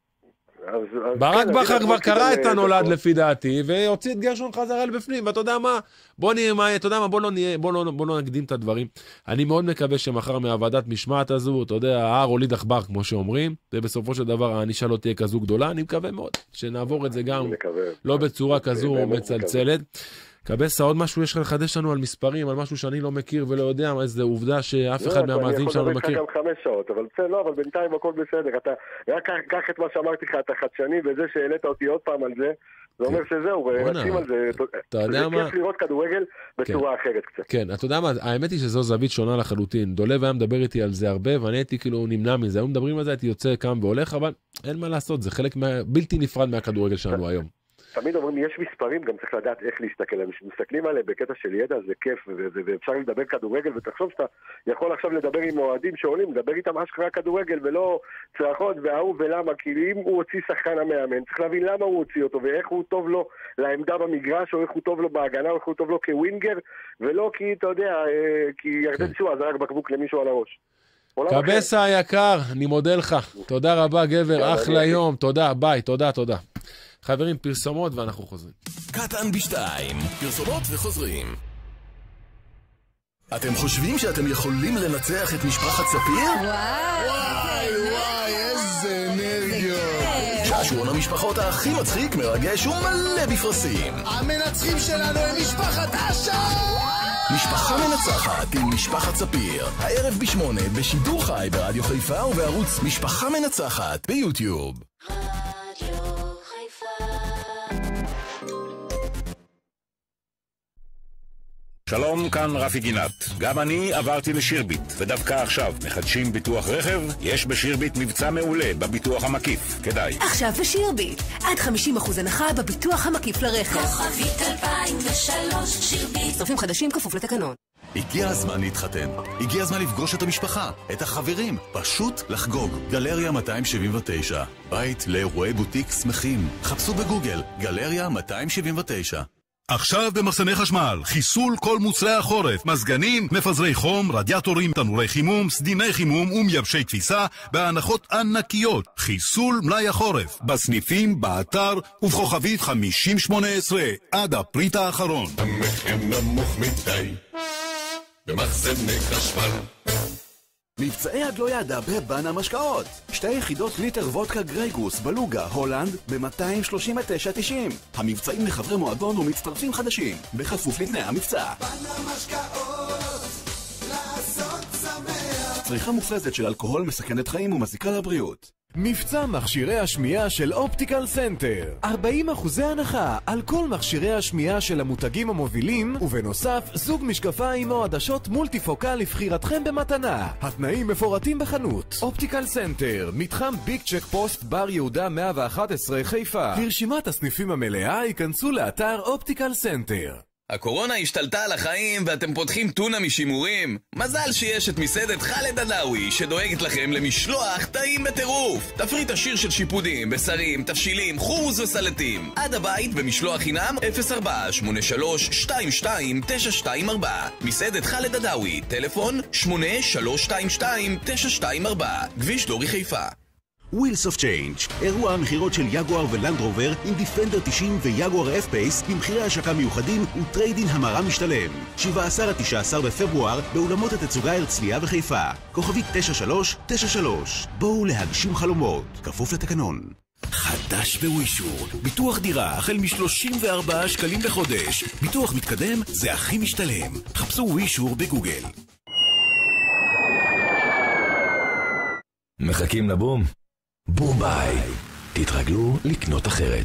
ברק בכר כבר קרא את הנולד לפי דעתי, והוציא את גרשון חזרה לבפנים, ואתה יודע מה, בוא נהיה מה, אתה יודע מה, בוא לא נהיה, בוא לא, בוא לא נקדים את הדברים. אני מאוד מקווה שמחר מהוועדת משמעת הזו, אתה יודע, ההר הוליד עכבר, כמו שאומרים, ובסופו של דבר הענישה לא תהיה כזו גדולה, אני מקווה מאוד, שנעבור את זה גם, לא בצורה כזו מצלצלת. קבסה, עוד משהו יש לך לחדש לנו על מספרים, על משהו שאני לא מכיר ולא יודע, איזו עובדה שאף אחד מהמאזינים שלנו לא מכיר. אני יכול לדבר לך גם חמש שעות, אבל בסדר, לא, אבל בינתיים הכל בסדר. אתה רק קח את מה שאמרתי לך, אתה חדשני, וזה שהעלית אותי עוד פעם על זה, זה אומר שזהו, רצים על זה. אתה יודע מה? זה כיף לראות כדורגל בצורה אחרת קצת. כן, אתה יודע מה, האמת היא שזו זווית שונה לחלוטין. דולב היה מדבר איתי על זה הרבה, ואני הייתי כאילו נמנע מזה. היו מדברים על זה, הייתי יוצא, קם והולך, אבל אין מה לעשות, זה חלק בלתי נפרד מהכדורגל שלנו היום. תמיד אומרים, יש מספרים, גם צריך לדעת איך להסתכל. מסתכלים עליהם בקטע של ידע, זה כיף, ואפשר לדבר כדורגל, ותחשוב שאתה יכול עכשיו לדבר עם אוהדים שעולים, לדבר איתם אשכרה כדורגל, ולא צרחות וההוא ולמה, כי אם הוא הוציא שחקן המאמן, צריך להבין למה הוא הוציא אותו, ואיך הוא טוב לו לעמדה במגרש, או איך הוא טוב לו בהגנה, או איך הוא טוב לו כווינגר, ולא כי, אתה יודע, כי ירדן שואה זרק בקבוק למישהו על הראש. קבסה היקר, אני מודה לך. תודה רבה גבר, אחלה יום, תודה, ביי, תודה, תודה. חברים, פרסומות ואנחנו חוזרים. קטן בשתיים, פרסומות וחוזרים. אתם חושבים שאתם יכולים לנצח את משפחת ספיר? וואי, וואי, וואי, איזה אנרגיות. שעון המשפחות הכי מצחיק, מרגש ומלא בפרסים. המנצחים שלנו הם משפחת אשר! משפחה מנצחת עם משפחת ספיר. הערב בשמונה בשידור חי ברדיו חיפה ובערוץ משפחה מנצחת ביוטיוב. רדיו חיפה. שלום, כאן רפי גינת. גם אני עברתי לשירביט, ודווקא עכשיו מחדשים ביטוח רכב. יש בשירביט מבצע מעולה בביטוח המקיף. כדאי. עכשיו בשירביט, עד חמישים אחוז הנחה בביטוח המקיף לרכב. כוכבית אלפיים ושלוש שירביט. צופים חדשים כפוף לתקנון. הגיע הזמן להתחתן. הגיע הזמן לפגוש את המשפחה, את החברים, פשוט לחגוג. גלריה מאתיים שבעים ותשע. בית לאירועי בוטיק שמחים. חפשו בגוגל, גלריה מאתיים שבעים ותשע. עכשיו במחסני חשמל, חיסול כל מוצרי החורף, מזגנים, מפזרי חום, רדיאטורים, תנורי חימום, סדיני חימום ומייבשי תפיסה, בהנחות ענקיות. חיסול מלאי החורף, בסניפים, באתר ובכוכבית חמישים שמונה עשרה, עד הפריט האחרון. המחיר נמוך מדי, במחסני חשמל. מבצעי עד לא ידע בבן המשקאות. שתי יחידות ליטר וודקה גרייגוס בלוגה, הולנד, ב-מאתיים שלושים ותשע תשעים. המבצעים לחברי מועדון ומצטרפים חדשים, בכפוף לתנאי המבצע. בן המשקאות, לעשות שמח. צריכה מופרזת של אלכוהול מסכנת חיים ומזיקה לבריאות. מבצע מכשירי השמיעה של אופטיקל סנטר. ארבעים אחוזי הנחה על כל מכשירי השמיעה של המותגים המובילים, ובנוסף זוג משקפיים או עדשות מולטיפוקל לבחירתכם במתנה. התנאים מפורטים בחנות. אופטיקל סנטר, מתחם ביג צ'ק פוסט בר יהודה מאה ואחת עשרה חיפה. לרשימת הסניפים המלאה ייכנסו לאתר אופטיקל סנטר. הקורונה השתלטה על החיים ואתם פותחים טונה משימורים? מזל שיש את מסעדת חאלד עדאווי שדואגת לכם למשלוח טעים בטירוף. תפריט עשיר של שיפודים, בשרים, תבשילים, חומוס וסלטים. עד הבית במשלוח חינם אפס ארבע שמונה שלוש שתיים שתיים תשע שתיים ארבע. מסעדת חאלד עדאווי, טלפון שמונה שלוש שתיים שתיים תשע שתיים ארבע. כביש דורי חיפה. ווילס אוף צ'יינג', אירוע המחירות של יגואר ולנד רובר עם דיפנדר תשעים ויגואר אף פייס במחירי השקה מיוחדים וטריידין המרה משתלם. שבעה עשר עד תשעה עשר בפברואר באולמות התצוגה הרצליה וחיפה. כוכבית תשע שלוש תשע שלוש. בואו להגשים חלומות, כפוף לתקנון. חדש בווישור, ביטוח דירה החל מ-שלושים וארבעה שקלים בחודש. ביטוח מתקדם זה הכי משתלם. חפשו ווישור בגוגל. מחכים לבום? בום ביי. תתרגלו לקנות אחרת.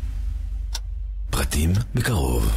פרטים בקרוב.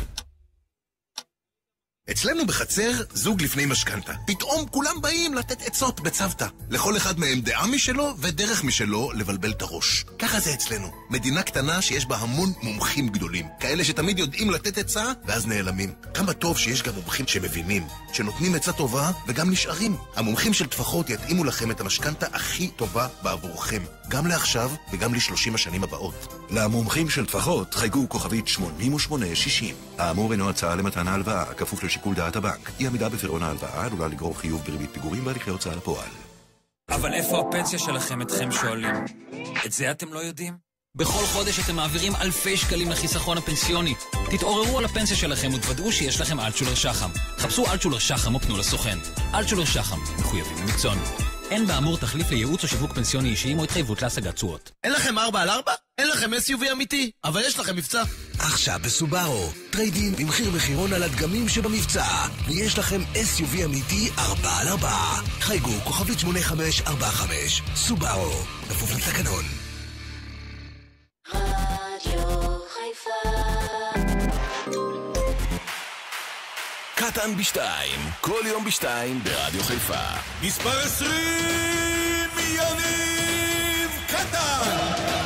אצלנו בחצר זוג לפני משכנתה. פתאום כולם באים לתת עצות בצוותא. לכל אחד מהם דעה משלו ודרך משלו לבלבל את הראש. ככה זה אצלנו. מדינה קטנה שיש בה המון מומחים גדולים. כאלה שתמיד יודעים לתת עצה ואז נעלמים. כמה טוב שיש גם מומחים שמבינים, שנותנים עצה טובה וגם נשארים. המומחים של טפחות יתאימו לכם את המשכנתה הכי טובה בעבורכם. גם לעכשיו וגם ל-שלושים השנים הבאות. למומחים של טפחות חייגו כוכבית שמונים ושמונה שישים. האמור אינו הצעה למתן ההלוואה, כפוף לשיקול דעת הבנק. אי עמידה בפירעון ההלוואה עלולה לגרור חיוב בריבית פיגורים בהליכי הוצאה לפועל. אבל איפה הפנסיה שלכם, אתכם שואלים? את זה אתם לא יודעים? בכל חודש אתם מעבירים אלפי שקלים לחיסכון הפנסיוני. תתעוררו על הפנסיה שלכם ותוודאו שיש לכם אלטשולר שחם. חפשו אלטשולר שחם או פנו לסוכן. אלטשולר שחם, מחויבים למקצוען. אין באמור תחליף לייעוץ או שיווק פנסיוני אישיים או התחייבות להשגת תשואות. אין לכם ארבע על ארבע? אין לכם אס יו וי אמיתי, אבל יש לכם מבצע. עכשיו בסובארו, טריידין במחיר מחירון על הדגמים שבמבצע. ויש לכם אס יו וי אמיתי ארבע על ארבע. חייגו כוכבית שמונה חמש ארבע חמש. סובארו, כפוף לתקנון. רדיו חיפה. קטן בשתיים, כל יום בשתיים ברדיו חיפה. מספר עשרים, יניב קטן.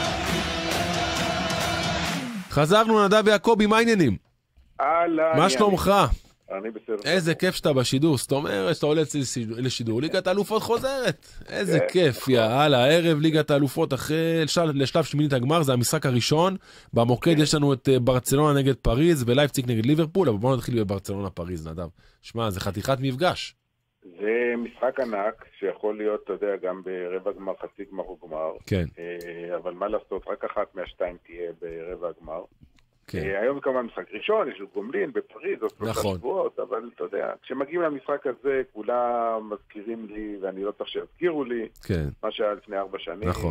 חזרנו, נדב יעקבי, מה העניינים? אהלן. מה שלומך? אני בסדר. איזה כיף שאתה בשידור, זאת אומרת שאתה עולה לשידור, ליגת האלופות חוזרת. איזה כיף, יאללה, הערב ליגת האלופות אחרי לשלב שמינית הגמר, זה המשחק הראשון. במוקד יש לנו את ברצלונה נגד פריז ולייפציג נגד ליברפול, אבל בואו נתחיל בברצלונה פריז, נדב. שמע, זה חתיכת מפגש. זה משחק ענק שיכול להיות, אתה יודע, גם ברבע גמר, חצי גמר או גמר. כן. אבל מה לעשות, רק אחת מהשתיים תהיה ברבע הגמר. כן. היום כמובן משחק ראשון, יש לו גומלין בפריז, עוד שלושה נכון. שבועות, אבל אתה יודע, כשמגיעים למשחק הזה, כולם מזכירים לי, ואני לא צריך שיזכירו לי, כן. מה שהיה לפני ארבע שנים, נכון.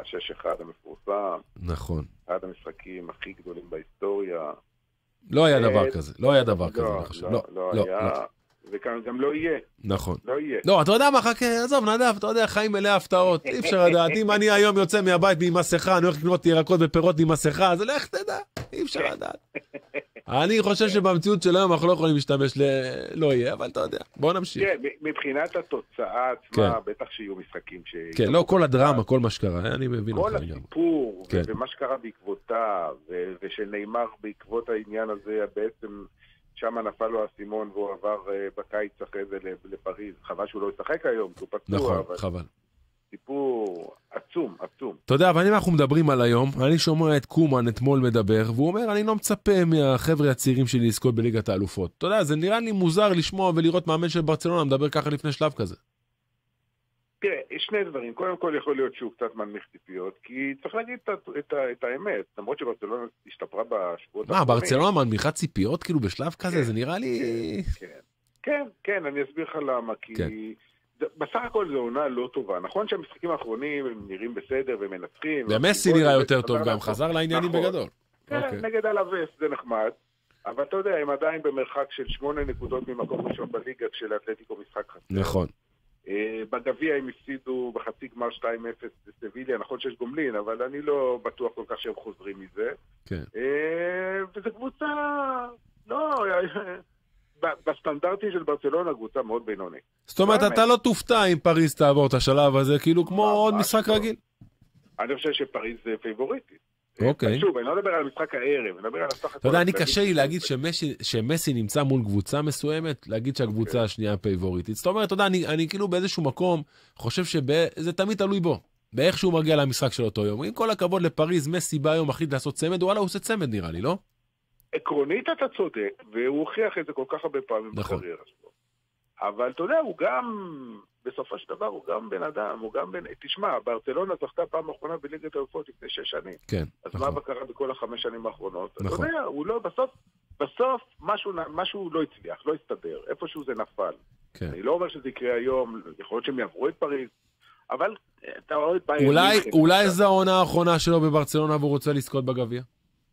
ה-שש אחד המפורסם. נכון. אחד המשחקים הכי גדולים בהיסטוריה. לא היה דבר כזה, לא היה דבר כזה. לא, לא היה, וגם לא יהיה. נכון. לא יהיה. לא, אתה יודע מה, חכה, עזוב, נדב, אתה יודע, חיים מלא הפתעות. אי אפשר לדעת, אם אני היום יוצא מהבית ממסכה, אני הולך לקנות ירקות ופירות ממסכה, אז לך תדע, אי אפשר לדעת. אני חושב שבמציאות של היום אנחנו לא יכולים להשתמש ל... לא יהיה, אבל אתה יודע, בוא נמשיך. כן, מבחינת התוצאה עצמה, בטח שיהיו משחקים ש... כן, לא כל הדרמה, כל מה שקרה, אני מבין. כל הסיפור, ומה שקרה בעקבותיו, ושנאמר בעקבות העניין הזה, בעצם שם נפל לו הסימון, והוא עבר בקיץ אחרי זה לפריז. חבל שהוא לא ישחק היום, הוא פצוע. נכון, חבל. סיפור עצום, עצום. אתה יודע, אבל אם אנחנו מדברים על היום, אני שומע את קומן אתמול מדבר, והוא אומר, אני לא מצפה מהחבר'ה הצעירים שלי לזכות בליגת האלופות. אתה יודע, זה נראה לי מוזר לשמוע ולראות מאמן של ברצלונה מדבר ככה לפני שלב כזה. תראה, יש שני דברים. קודם כל יכול להיות שהוא קצת מנמיך ציפיות, כי צריך להגיד את, את, את האמת, למרות שברצלונה השתפרה בשבועות... מה, ברצלונה מנמיכה ציפיות כאילו בשלב כזה? כן, זה נראה לי... כן, כן, כן, כן, אני אסביר לך למה, כי... כן. בסך הכל זו עונה לא טובה. נכון שהמשחקים האחרונים הם נראים בסדר ומנצחים. ומסי נראה יותר טוב גם, חזר לעניינים בגדול. כן, נגד אלווס זה נחמד, אבל אתה יודע, הם עדיין במרחק של שמונה נקודות ממקום ראשון בליגה כשלאתלטיקו משחק חסר. נכון. בגביע הם הפסידו בחצי גמר שתיים אפס בסביליה, נכון שיש גומלין, אבל אני לא בטוח כל כך שהם חוזרים מזה. כן. וזו קבוצה, לא... בסטנדרטי של ברצלונה קבוצה מאוד בינונית. זאת אומרת, אתה לא תופתע אם פריז תעבור את השלב הזה, כאילו כמו עוד משחק רגיל. אני חושב שפריז זה פייבוריטית. אוקיי. שוב, אני לא מדבר על משחק הערב, אני מדבר על הסך הכל. אתה יודע, אני קשה לי להגיד שמסי נמצא מול קבוצה מסוימת, להגיד שהקבוצה השנייה פייבוריטית. זאת אומרת, אתה יודע, אני כאילו באיזשהו מקום חושב שזה תמיד תלוי בו. באיך שהוא מגיע למשחק של אותו יום. עם כל הכבוד לפריז, מסי בא היום מחליט לעשות צמד, וואלה, הוא עושה צמד נראה לי, לא? עקרונית אתה צודק, והוא הוכיח את זה כל כך הרבה פעמים בקריירה שלו. אבל אתה יודע, הוא גם, בסופו של דבר, הוא גם בן אדם, הוא גם בן... תשמע, ברצלונה זכתה פעם האחרונה בליגת האלופות לפני שש שנים. כן, אז נכון. מה קרה בכל החמש שנים האחרונות? נכון. אתה יודע, הוא לא, בסוף, בסוף משהו, משהו לא הצליח, לא הסתדר, איפשהו זה נפל. כן. אני לא אומר שזה יקרה היום, יכול להיות שהם יעברו את פריז, אבל אתה רואה את ביירן אולי, מינכן. אולי זו העונה האחרונה שלו בברצלונה והוא רוצה לזכות בגביע?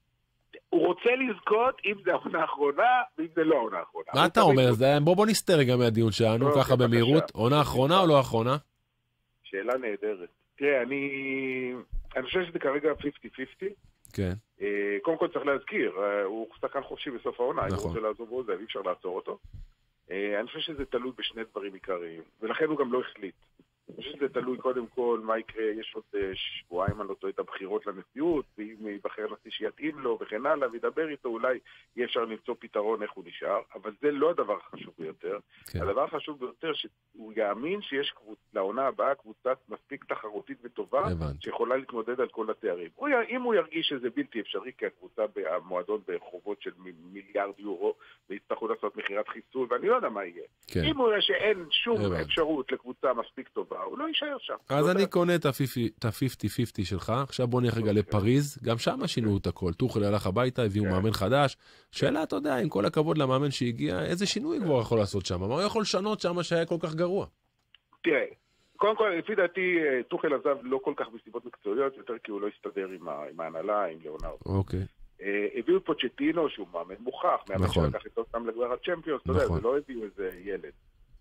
הוא רוצה לזכות אם זה העונה האחרונה, ואם זה לא העונה האחרונה. מה אתה אומר? בוא בוא נסתר רגע מהדיון שלנו, ככה במהירות. עונה האחרונה או לא האחרונה? שאלה נהדרת. תראה, אני אני חושב שזה כרגע חמישים חמישים. כן. קודם כל צריך להזכיר, הוא שחקן חופשי בסוף העונה, אם הוא רוצה לעזוב בו זה, אי אפשר לעצור אותו. אני חושב שזה תלוי בשני דברים עיקריים, ולכן הוא גם לא החליט. אני חושב שזה תלוי קודם כל מה יקרה, יש עוד שבועיים אני לא טועה את הבחירות לנשיאות, ואם ייבחר נשיא שיתאים לו וכן הלאה, וידבר איתו, אולי יהיה אפשר למצוא פתרון איך הוא נשאר, אבל זה לא הדבר החשוב ביותר. כן. הדבר החשוב ביותר שהוא יאמין שיש קבוצ... לעונה הבאה קבוצה מספיק תחרותית וטובה, הבנתי. שיכולה להתמודד על כל התארים. הוא י... אם הוא ירגיש שזה בלתי אפשרי, כי הקבוצה במועדון בחובות של מיליארד יורו, ויצטרכו לעשות מחירת חיסול, ואני לא יודע מה יהיה. כן. אם הוא יראה שאין שום הבנתי. אפשרות לקבוצה מספיק טובה, הוא לא יישאר שם. אז אני קונה את ה-חמישים חמישים שלך, עכשיו בוא נלך רגע לפריז, גם שם שינו את הכל, טוחל הלך הביתה, הביאו מאמן חדש, שאלה, אתה יודע, עם כל הכבוד למאמן שהגיע, איזה שינוי כבר יכול לעשות שם? מה הוא יכול לשנות שם שהיה כל כך גרוע? תראה, קודם כל, לפי דעתי, טוחל עזב לא כל כך בסיבות מקצועיות, יותר כי הוא לא הסתדר עם ההנהלה, עם ליאונרד. אוקיי. הביאו פוצ'טינו, שהוא מאמן מוכח, מאמן שלקח את אותם לגמר הצ'מפיונס, אתה יודע, זה לא הביאו איזה ילד.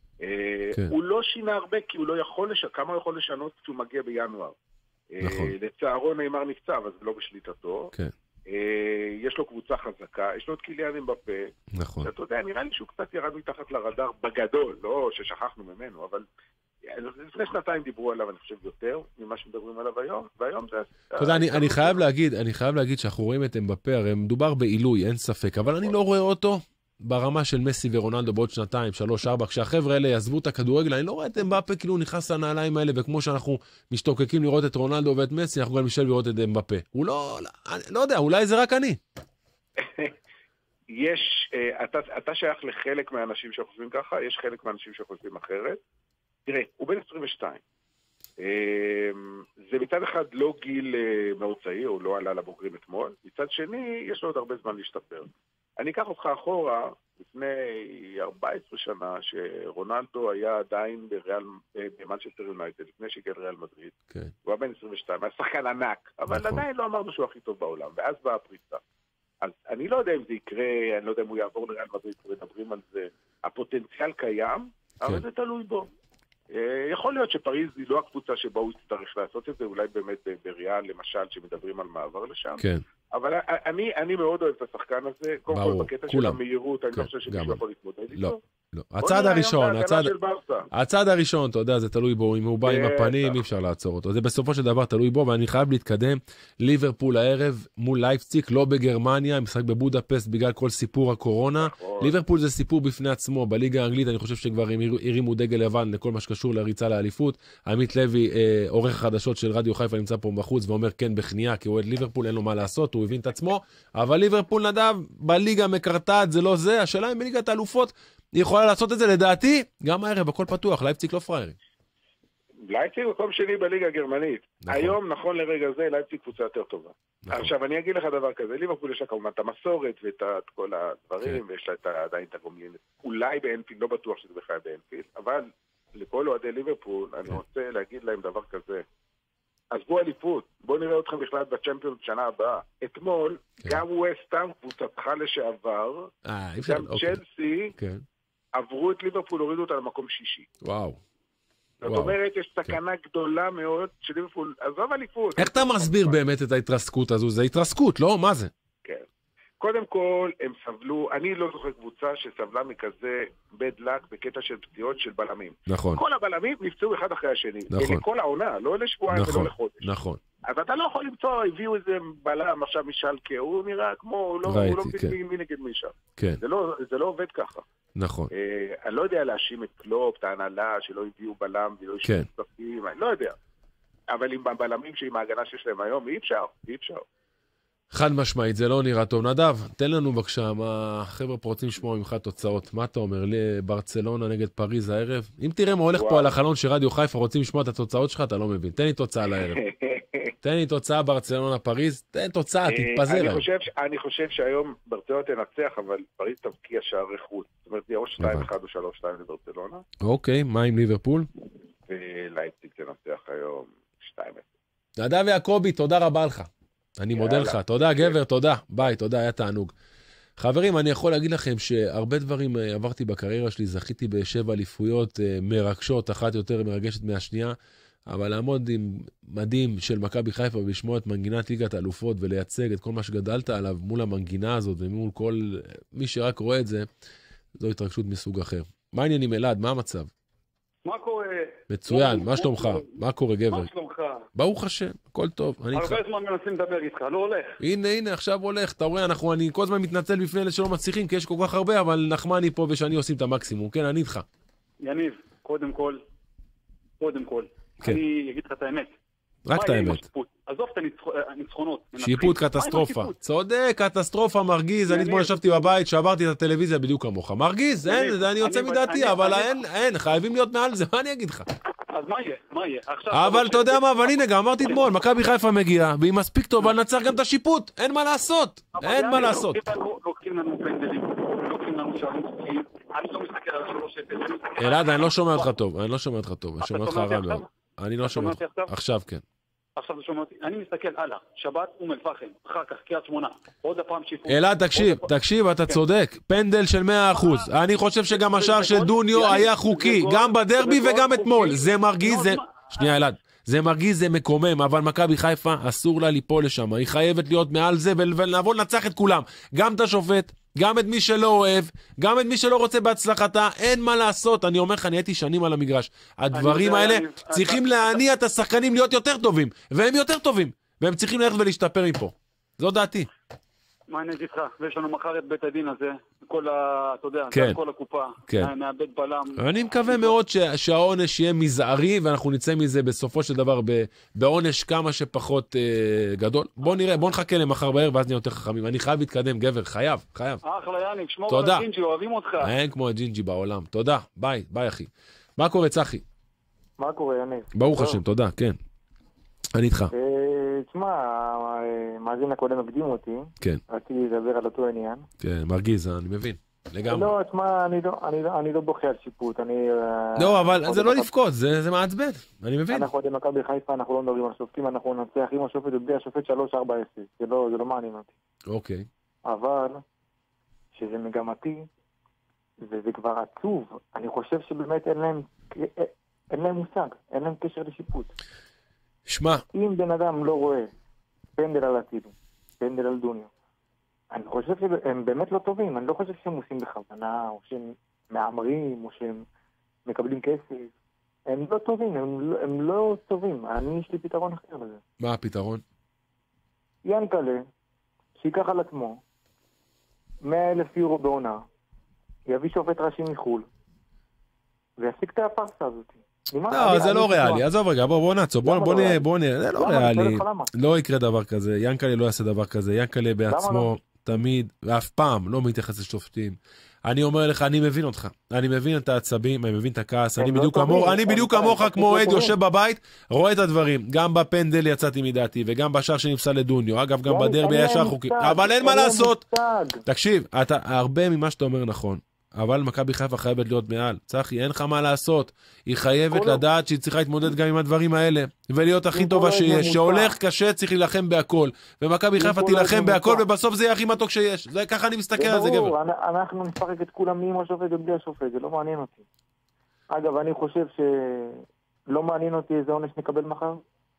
הוא לא שינה הרבה כי הוא לא יכול לשנות, כמה הוא יכול לשנות כשהוא מגיע בינואר. לצערו נאמר נפצע, אבל זה לא בשליטתו. יש לו קבוצה חזקה, יש לו את קיליאן אמבפה. נכון. אתה יודע, נראה לי שהוא קצת ירד מתחת לרדאר בגדול, לא ששכחנו ממנו, אבל לפני שנתיים דיברו עליו, אני חושב, יותר ממה שמדברים עליו היום, והיום זה... אתה יודע, אני חייב להגיד, אני חייב להגיד שאנחנו רואים את אמבפה, הרי מדובר בעילוי, אין ספק, אבל אני לא רואה אותו ברמה של מסי ורונלדו בעוד שנתיים, שלוש, ארבע, כשהחבר'ה האלה יעזבו את הכדורגל, אני לא רואה את אמבפה כאילו נכנס לנעליים האלה, וכמו שאנחנו משתוקקים לראות את רונלדו ואת מסי, אנחנו גם נשאל לראות את אמבפה. הוא לא, לא יודע, אולי זה רק אני. יש, אתה, אתה שייך לחלק מהאנשים שחושבים ככה, יש חלק מהאנשים שחושבים אחרת. תראה, הוא בן עשרים ושתיים. זה מצד אחד לא גיל מאוד צעיר, הוא לא עלה לבוגרים אתמול. מצד שני, יש לו עוד הרבה זמן להשתפר. אני אקח אותך אחורה, לפני ארבע עשרה שנה, שרונלדו היה עדיין בריאל, במנצ'סטר יונייטד, לפני שהגיע לריאל מדריד. כן. הוא היה בן עשרים ושתיים, היה שחקן ענק, אבל נכון. עדיין לא אמרנו שהוא הכי טוב בעולם, ואז באה הפריצה. אז אני לא יודע אם זה יקרה, אני לא יודע אם הוא יעבור לריאל מדריד, מדברים על זה. הפוטנציאל קיים, כן. אבל זה תלוי בו. יכול להיות שפריז היא לא הקבוצה שבה הוא יצטרך לעשות את זה, אולי באמת בריאל, למשל, שמדברים על מעבר לשם. כן. אבל אני, אני מאוד אוהב את השחקן הזה, קודם כל בקטע של המהירות, אני לא חושב שמישהו יכול להתמודד איתו. לא, לא. הצעד הראשון, הצעד, הצעד הראשון, אתה יודע, זה תלוי בו, אם הוא בא עם הפנים, אי אפשר לעצור אותו. זה בסופו של דבר תלוי בו, ואני חייב להתקדם. ליברפול הערב מול לייפציג, לא בגרמניה, משחק בבודפסט בגלל כל סיפור הקורונה. ליברפול זה סיפור בפני עצמו, בליגה האנגלית אני חושב שכבר הרימו דגל לבן לכל מה שקשור לריצה לאליפות. עמית לוי, עורך החדשות של רדיו חיפה, נמצא פה בחוץ ואומר כן בכניעה, כי הוא אוהד ליברפול, אין לו מה לעשות, הוא הבין את עצמו, אבל ליברפול נדב בליגה מקרטעת, זה לא זה, השאלה אם בליגת האלופות היא יכולה לעשות את זה, לדעתי, גם הערב, הכל פתוח, לייפציג לא פריירי. לייפציג הוא מקום שני בליגה הגרמנית. נכון. היום, נכון לרגע זה, לייפציג קבוצה יותר טובה. נכון. עכשיו, אני אגיד לך דבר כזה, ליברפול יש לה כמובן את המסורת ואת כל הדברים, כן. ויש לה את, עדיין את הגומלין. אולי באנפילד, לא בטוח שזה בכלל באנפילד, אבל לכל אוהדי ליברפול, כן. אני רוצה להגיד להם דבר כזה. אז בואו אליפות, בואו נראה אתכם בכלל בצ'מפיונס שנה הבאה. אתמול, כן. גם ווסטהאם, קבוצתך לשעבר, אה, גם אוקיי. צ'לסי, כן. עברו את ליברפול, הורידו אותה למקום שישי. וואו. זאת אומרת, יש סכנה גדולה מאוד של ליברפול, עזוב אליפות. איך אתה מסביר באמת את ההתרסקות הזו? זה התרסקות, לא? מה זה? כן. קודם כל, הם סבלו, אני לא זוכר קבוצה שסבלה מכזה bad luck בקטע של פציעות של בלמים. נכון. כל הבלמים נפצעו אחד אחרי השני. נכון. לכל העונה, לא לשבועיים נכון, ולא לחודש. נכון. אז אתה לא יכול למצוא, הביאו איזה בלם עכשיו משלקה, הוא נראה כמו, הוא לא, ראיתי, הוא לא כן. מבין מי נגד מי שם. כן. זה לא, זה לא עובד ככה. נכון. אה, אני לא יודע להאשים את קלופ, את ההנהלה, שלא הביאו בלם ולא כן. ישבו ספקים, אני לא יודע. אבל עם הבלמים שעם ההגנה שיש להם היום, אי אפשר, אי אפשר. חד משמעית, זה לא נראה טוב. נדב, תן לנו בבקשה, מה חבר'ה פה רוצים לשמוע ממך תוצאות. מה אתה אומר? לברצלונה נגד פריז הערב? אם תראה מה הולך וואו. פה על החלון של רדיו חיפה, רוצים לשמוע את התוצאות שלך, אתה לא מבין. תן לי תוצאה לערב. תן לי תוצאה ברצלונה פריז, תן תוצאה, תתפזר. אני חושב, אני חושב שהיום ברצלונה תנצח, אבל פריז תבקיע שערי חוץ. זאת אומרת, זה או שתיים אחד או שלוש שתיים לברצלונה. אוקיי, מה עם ליברפול? ולייפציג תנצח היום שתיים אפס. נדב יעקבי, תודה רבה לך. אני מודה לך. תודה גבר, תודה. ביי, תודה, היה תענוג. חברים, אני יכול להגיד לכם שהרבה דברים עברתי בקריירה שלי, זכיתי בשבע אליפויות מרגשות, אחת יותר מרגשת מהשנייה, אבל לעמוד עם מדים של מכבי חיפה ולשמוע את מנגינת ליגת האלופות ולייצג את כל מה שגדלת עליו מול המנגינה הזאת ומול כל מי שרק רואה את זה, זו התרגשות מסוג אחר. מה העניינים אלעד? מה המצב? מה קורה? מצוין, מה שלומך? מה קורה גבר? מה שלומך? ברוך השם, הכל טוב. הרבה זמן מנסים לדבר איתך, לא הולך. הנה, הנה, עכשיו הולך. אתה רואה, אנחנו, אני כל הזמן מתנצל בפני אלה שלא מצליחים, כי יש כל כך הרבה, אבל נחמני פה ושאני עושים את המקסימום. כן, אני איתך. יניב, קודם כל, קודם כל, כן. אני אגיד לך את האמת. רק את האמת. עזוב את הניצחונות. שיפוט קטסטרופה. צודק, קטסטרופה, מרגיז. אני אתמול ישבתי בבית, שעברתי את הטלוויזיה בדיוק כמוך. מרגיז, אין, אני יוצא מדעתי, אבל אין, אין, חייבים להיות מעל זה, מה אני אגיד לך? אז מה יהיה? מה יהיה? אבל אתה יודע מה, אבל הנה, גם אמרתי אתמול, מכבי חיפה מגיעה, והיא מספיק טובה, נצח גם את השיפוט. אין מה לעשות, אין מה לעשות. לוקחים לנו פנדלים, לוקחים לנו שערים חוקיים. אני לא מסתכל על שלוש אפס. אלעד, אני לא שומע אותך טוב, אני לא שומע אותך טוב, אני שומע אותך רע מאוד. אני לא שומע אותך. עכשיו כן. עכשיו זה שומע אותי, אני מסתכל הלאה, שבת אום אל פחם, אחר כך קריית שמונה, עוד הפעם שיפוט. אלעד, תקשיב, תקשיב, אתה צודק, פנדל של מאה אחוז, אני חושב שגם השער של דוניו היה חוקי, גם בדרבי וגם אתמול, זה מרגיז, זה... שנייה אלעד, זה מרגיז, זה מקומם, אבל מכבי חיפה אסור לה ליפול לשם, היא חייבת להיות מעל זה ולעבור לנצח את כולם, גם את השופט, גם את מי שלא אוהב, גם את מי שלא רוצה בהצלחתה, אין מה לעשות, אני אומר לך, אני הייתי שנים על המגרש. הדברים האלה צריכים להניע את השחקנים להיות יותר טובים, והם יותר טובים, והם צריכים ללכת ולהשתפר מפה. זו דעתי. מה אני אגיד לך? ויש לנו מחר את בית הדין הזה, כל ה... אתה יודע, כן. כל הקופה, כן. נאבד בלם. אני מקווה מאוד שהעונש יהיה מזערי, ואנחנו נצא מזה בסופו של דבר בעונש כמה שפחות אה, גדול. בוא נראה, בוא נחכה למחר בערב, ואז נהיה יותר חכמים. אני חייב להתקדם, גבר, חייב, חייב. אחלה יניק, שמור על הג'ינג'י, אוהבים אותך. אין כמו הג'ינג'י בעולם. תודה, ביי, ביי אחי. מה קורה צחי? מה קורה יניק? ברוך השם, תודה, כן. אני איתך. תשמע, המאזין הקודם הקדים אותי. כן. רציתי לדבר על אותו עניין. כן, מרגיז, אני מבין. לגמרי. לא, תשמע, אני לא, אני לא, אני לא בוכה על שיפוט, אני... לא, אבל זה לא לבכות, זה, זה מעצבן, אני מבין. אנחנו עדי מכבי חיפה, אנחנו לא מדברים על שופטים, אנחנו ננצח עם השופט ובלי השופט שלוש ארבע אפס, זה לא, זה לא מעניין אותי. אוקיי. אבל, שזה מגמתי, וזה כבר עצוב, אני חושב שבאמת אין להם, אין להם מושג, אין להם קשר לשיפוט. שמע. אם בן אדם לא רואה פנדל על הצידו, פנדל על דוניו, אני חושב שהם באמת לא טובים, אני לא חושב שהם עושים בכוונה, או שהם מאמרים, או שהם מקבלים כסף. הם לא טובים, הם לא, הם לא טובים. אני, יש לי פתרון אחר לזה. מה הפתרון? ינקלה, שיקח על עצמו מאה אלף יורו בעונה, יביא שופט ראשי מחול, ויפסיק את הפרסה הזאת. לא, זה לא ריאלי, עזוב רגע, בוא נעצור, בוא נראה, זה לא ריאלי, לא יקרה דבר כזה, ינקלה לא יעשה דבר כזה, ינקלה בעצמו תמיד, ואף פעם לא מתייחס לשופטים. אני אומר לך, אני מבין אותך, אני מבין את העצבים, אני מבין את הכעס, אני בדיוק כמוך, אני בדיוק כמוך כמו עד יושב בבית, רואה את הדברים, גם בפנדל יצאתי מדעתי, וגם בשער שנפסל לדוניו, אגב גם בדרבי היה שער חוקי, אבל אין מה לעשות. תקשיב, הרבה ממה שאתה אומר נכון. אבל מכבי חיפה חייבת להיות מעל. צחי, אין לך מה לעשות. היא חייבת לדעת שהיא צריכה להתמודד גם עם הדברים האלה, ולהיות הכי טובה שיש. שהולך קשה, צריך להילחם בהכל. ומכבי חיפה תילחם בהכל, ובסוף זה יהיה הכי מתוק שיש. זה ככה אני מסתכל על זה, גבר. אנחנו נפרק את כולם עם השופט ובלי השופט, זה לא מעניין אותי. אגב, אני חושב שלא מעניין אותי איזה עונש נקבל מחר.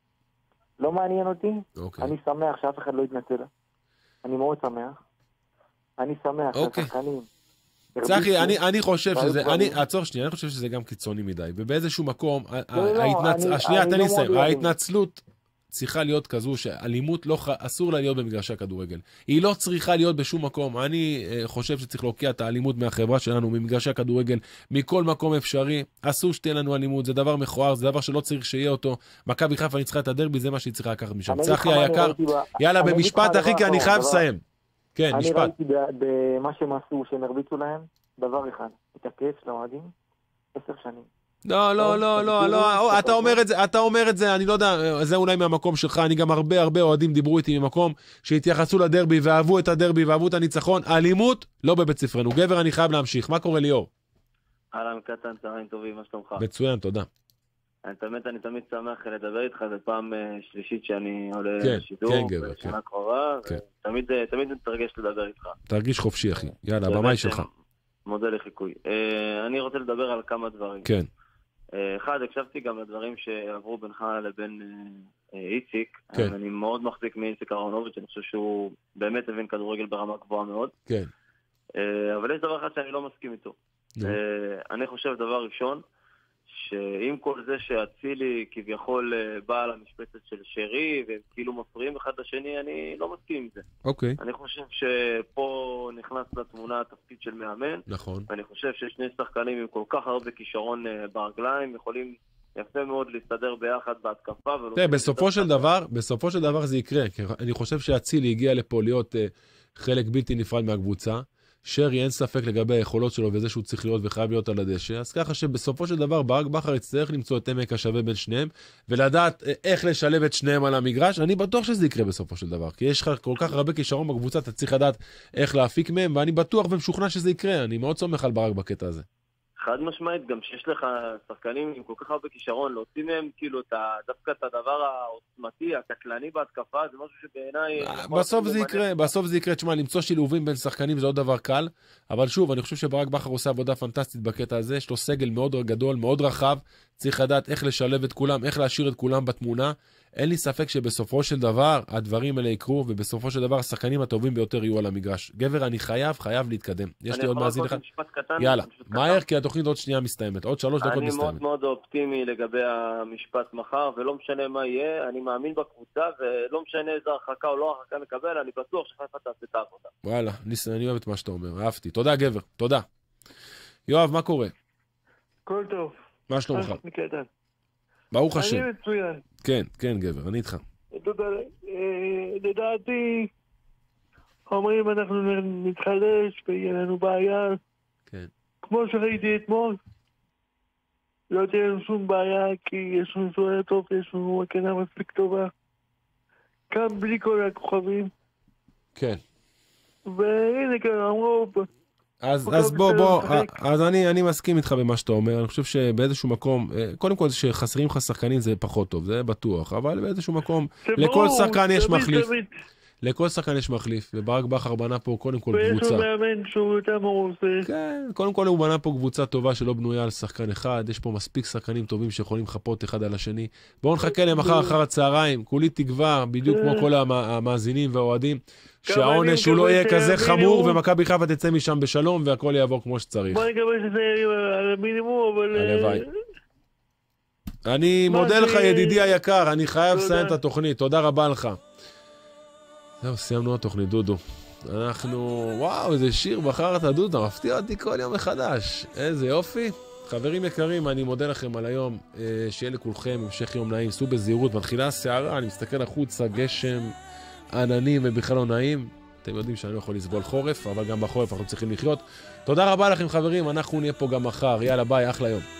לא מעניין אותי. אני שמח שאף אחד לא יתנצל. אני מאוד שמח. אני שמח שהשחקנים צחי, אני, אני חושב שזה, אני, עצור שנייה, אני חושב שזה גם קיצוני מדי, ובאיזשהו מקום, השנייה, תן לי לסיים, ההתנצלות צריכה להיות כזו שאלימות לא, אסור לה להיות במגרשי הכדורגל. היא לא צריכה להיות בשום מקום. אני חושב שצריך להוקיע את האלימות מהחברה שלנו, ממגרשי הכדורגל, מכל מקום אפשרי. אסור שתהיה לנו אלימות, זה דבר מכוער, זה דבר שלא צריך שיהיה אותו. מכבי חיפה ניצחה את הדרבי, זה מה שהיא צריכה לקחת משם. צחי היקר, יאללה, במשפט אחי, כי אני חייב לסיים. כן, אני משפט. ראיתי במה שהם עשו, שהם הרביצו להם, דבר אחד, את הכיף לאוהדים, עשר שנים. לא, לא, לא, לא, לא, אתה אומר את זה, אתה אומר את זה, אני לא יודע, זה אולי מהמקום שלך, אני גם הרבה הרבה אוהדים דיברו איתי ממקום שהתייחסו לדרבי ואהבו את הדרבי ואהבו את הניצחון, אלימות לא בבית ספרנו. גבר, אני חייב להמשיך. מה קורה ליאור? אהלן קטן, צהריים טובים, מה שלומך? מצוין, תודה. אני תמיד, אני תמיד שמח לדבר איתך, זה פעם שלישית שאני עולה לשידור, כן, גבר, כן. בשנה קרובה, תמיד, תמיד מתרגש לדבר איתך. תרגיש חופשי, אחי. יאללה, הבמה היא שלך. מודה לחיקוי. אני רוצה לדבר על כמה דברים. כן. אחד, הקשבתי גם לדברים שעברו בינך לבין איציק. כן. אני מאוד מחזיק מאיציק אהרונוביץ', אני חושב שהוא באמת הבין כדורגל ברמה גבוהה מאוד. כן. אבל יש דבר אחד שאני לא מסכים איתו. אני חושב דבר ראשון, שעם כל זה שהצילי כביכול בא על המשפטת של שרי, והם כאילו מפריעים אחד לשני, אני לא מסכים עם זה. אוקיי. אני חושב שפה נכנס לתמונה התפקיד של מאמן. נכון. ואני חושב ששני שחקנים עם כל כך הרבה כישרון ברגליים, יכולים יפה מאוד להסתדר ביחד בהתקפה. תראה, בסופו של דבר, בסופו של דבר זה יקרה. אני חושב שהצילי הגיע לפה להיות חלק בלתי נפרד מהקבוצה. שרי אין ספק לגבי היכולות שלו וזה שהוא צריך להיות וחייב להיות על הדשא, אז ככה שבסופו של דבר ברק בכר יצטרך למצוא את עמק השווה בין שניהם, ולדעת איך לשלב את שניהם על המגרש. אני בטוח שזה יקרה בסופו של דבר, כי יש לך כל כך הרבה כישרון בקבוצה, אתה צריך לדעת איך להפיק מהם, ואני בטוח ומשוכנע שזה יקרה, אני מאוד סומך על ברק בקטע הזה. חד משמעית, גם שיש לך שחקנים עם כל כך הרבה כישרון, להוציא מהם כאילו את דווקא את הדבר העוצמתי, הקטלני בהתקפה, זה משהו שבעיניי... בסוף זה יקרה, בסוף זה יקרה, תשמע, למצוא שילובים בין שחקנים זה עוד דבר קל, אבל שוב, אני חושב שברק בכר עושה עבודה פנטסטית בקטע הזה, יש לו סגל מאוד גדול, מאוד רחב, צריך לדעת איך לשלב את כולם, איך להשאיר את כולם בתמונה. אין לי ספק שבסופו של דבר הדברים האלה יקרו, ובסופו של דבר השחקנים הטובים ביותר יהיו על המגרש. גבר, אני חייב, חייב להתקדם. יש לי עוד מאזין אחד. יאללה, מהר, כי התוכנית עוד שנייה מסתיימת. עוד שלוש דקות מסתיימת. אני מאוד מאוד אופטימי לגבי המשפט מחר, ולא משנה מה יהיה, אני מאמין בקבוצה, ולא משנה איזה הרחקה או לא הרחקה נקבל, אני בטוח שחיפה תעשה את העבודה. וואלה, אני אוהב את מה שאתה אומר, אהבתי. תודה, גבר, תודה. יואב, מה קורה? כל טוב. מה שלומך? ברוך השם. אני מצוין. כן, כן, גבר, אני איתך. לדעתי, אומרים אנחנו נתחדש ויהיה לנו בעיה. כן. כמו שראיתי אתמול, לא תהיה לנו שום בעיה, כי יש לנו סוער טוב, יש לנו הקנה מספיק טובה. גם בלי כל הכוכבים. כן. והנה כאן אמרו, אז, אז בוא, בוא, אז אני, אני מסכים איתך במה שאתה אומר, אני חושב שבאיזשהו מקום, קודם כל שחסרים לך שחקנים זה פחות טוב, זה בטוח, אבל באיזשהו מקום, לכל שחקן יש מחליף. לכל שחקן יש מחליף, וברק בכר בנה פה קודם כל קבוצה. ויש לו מאמן שהוא יותר מרוסה. כן, קודם כל הוא בנה פה קבוצה טובה שלא בנויה על שחקן אחד, יש פה מספיק שחקנים טובים שיכולים לחפות אחד על השני. בואו נחכה למחר אחר הצהריים, כולי תקווה, בדיוק כמו כל המאזינים והאוהדים, שהעונש הוא לא יהיה כזה חמור, ומכבי חיפה תצא משם בשלום, והכל יעבור כמו שצריך. בוא נקווה שזה על המינימום, אבל... הלוואי. אני מודה לך ידידי היקר, אני חייב לסיים את התוכנית, תודה רבה לך. זהו, סיימנו התוכנית, דודו. אנחנו, וואו, איזה שיר בחרת, דודו, מפתיע אותי כל יום מחדש. איזה יופי. חברים יקרים, אני מודה לכם על היום. שיהיה לכולכם המשך יום נעים, סעו בזהירות, מתחילה הסערה, אני מסתכל החוצה, גשם, עננים ובכלל לא נעים. אתם יודעים שאני לא יכול לסבול חורף, אבל גם בחורף אנחנו צריכים לחיות. תודה רבה לכם חברים, אנחנו נהיה פה גם מחר. יאללה, ביי, אחלה יום.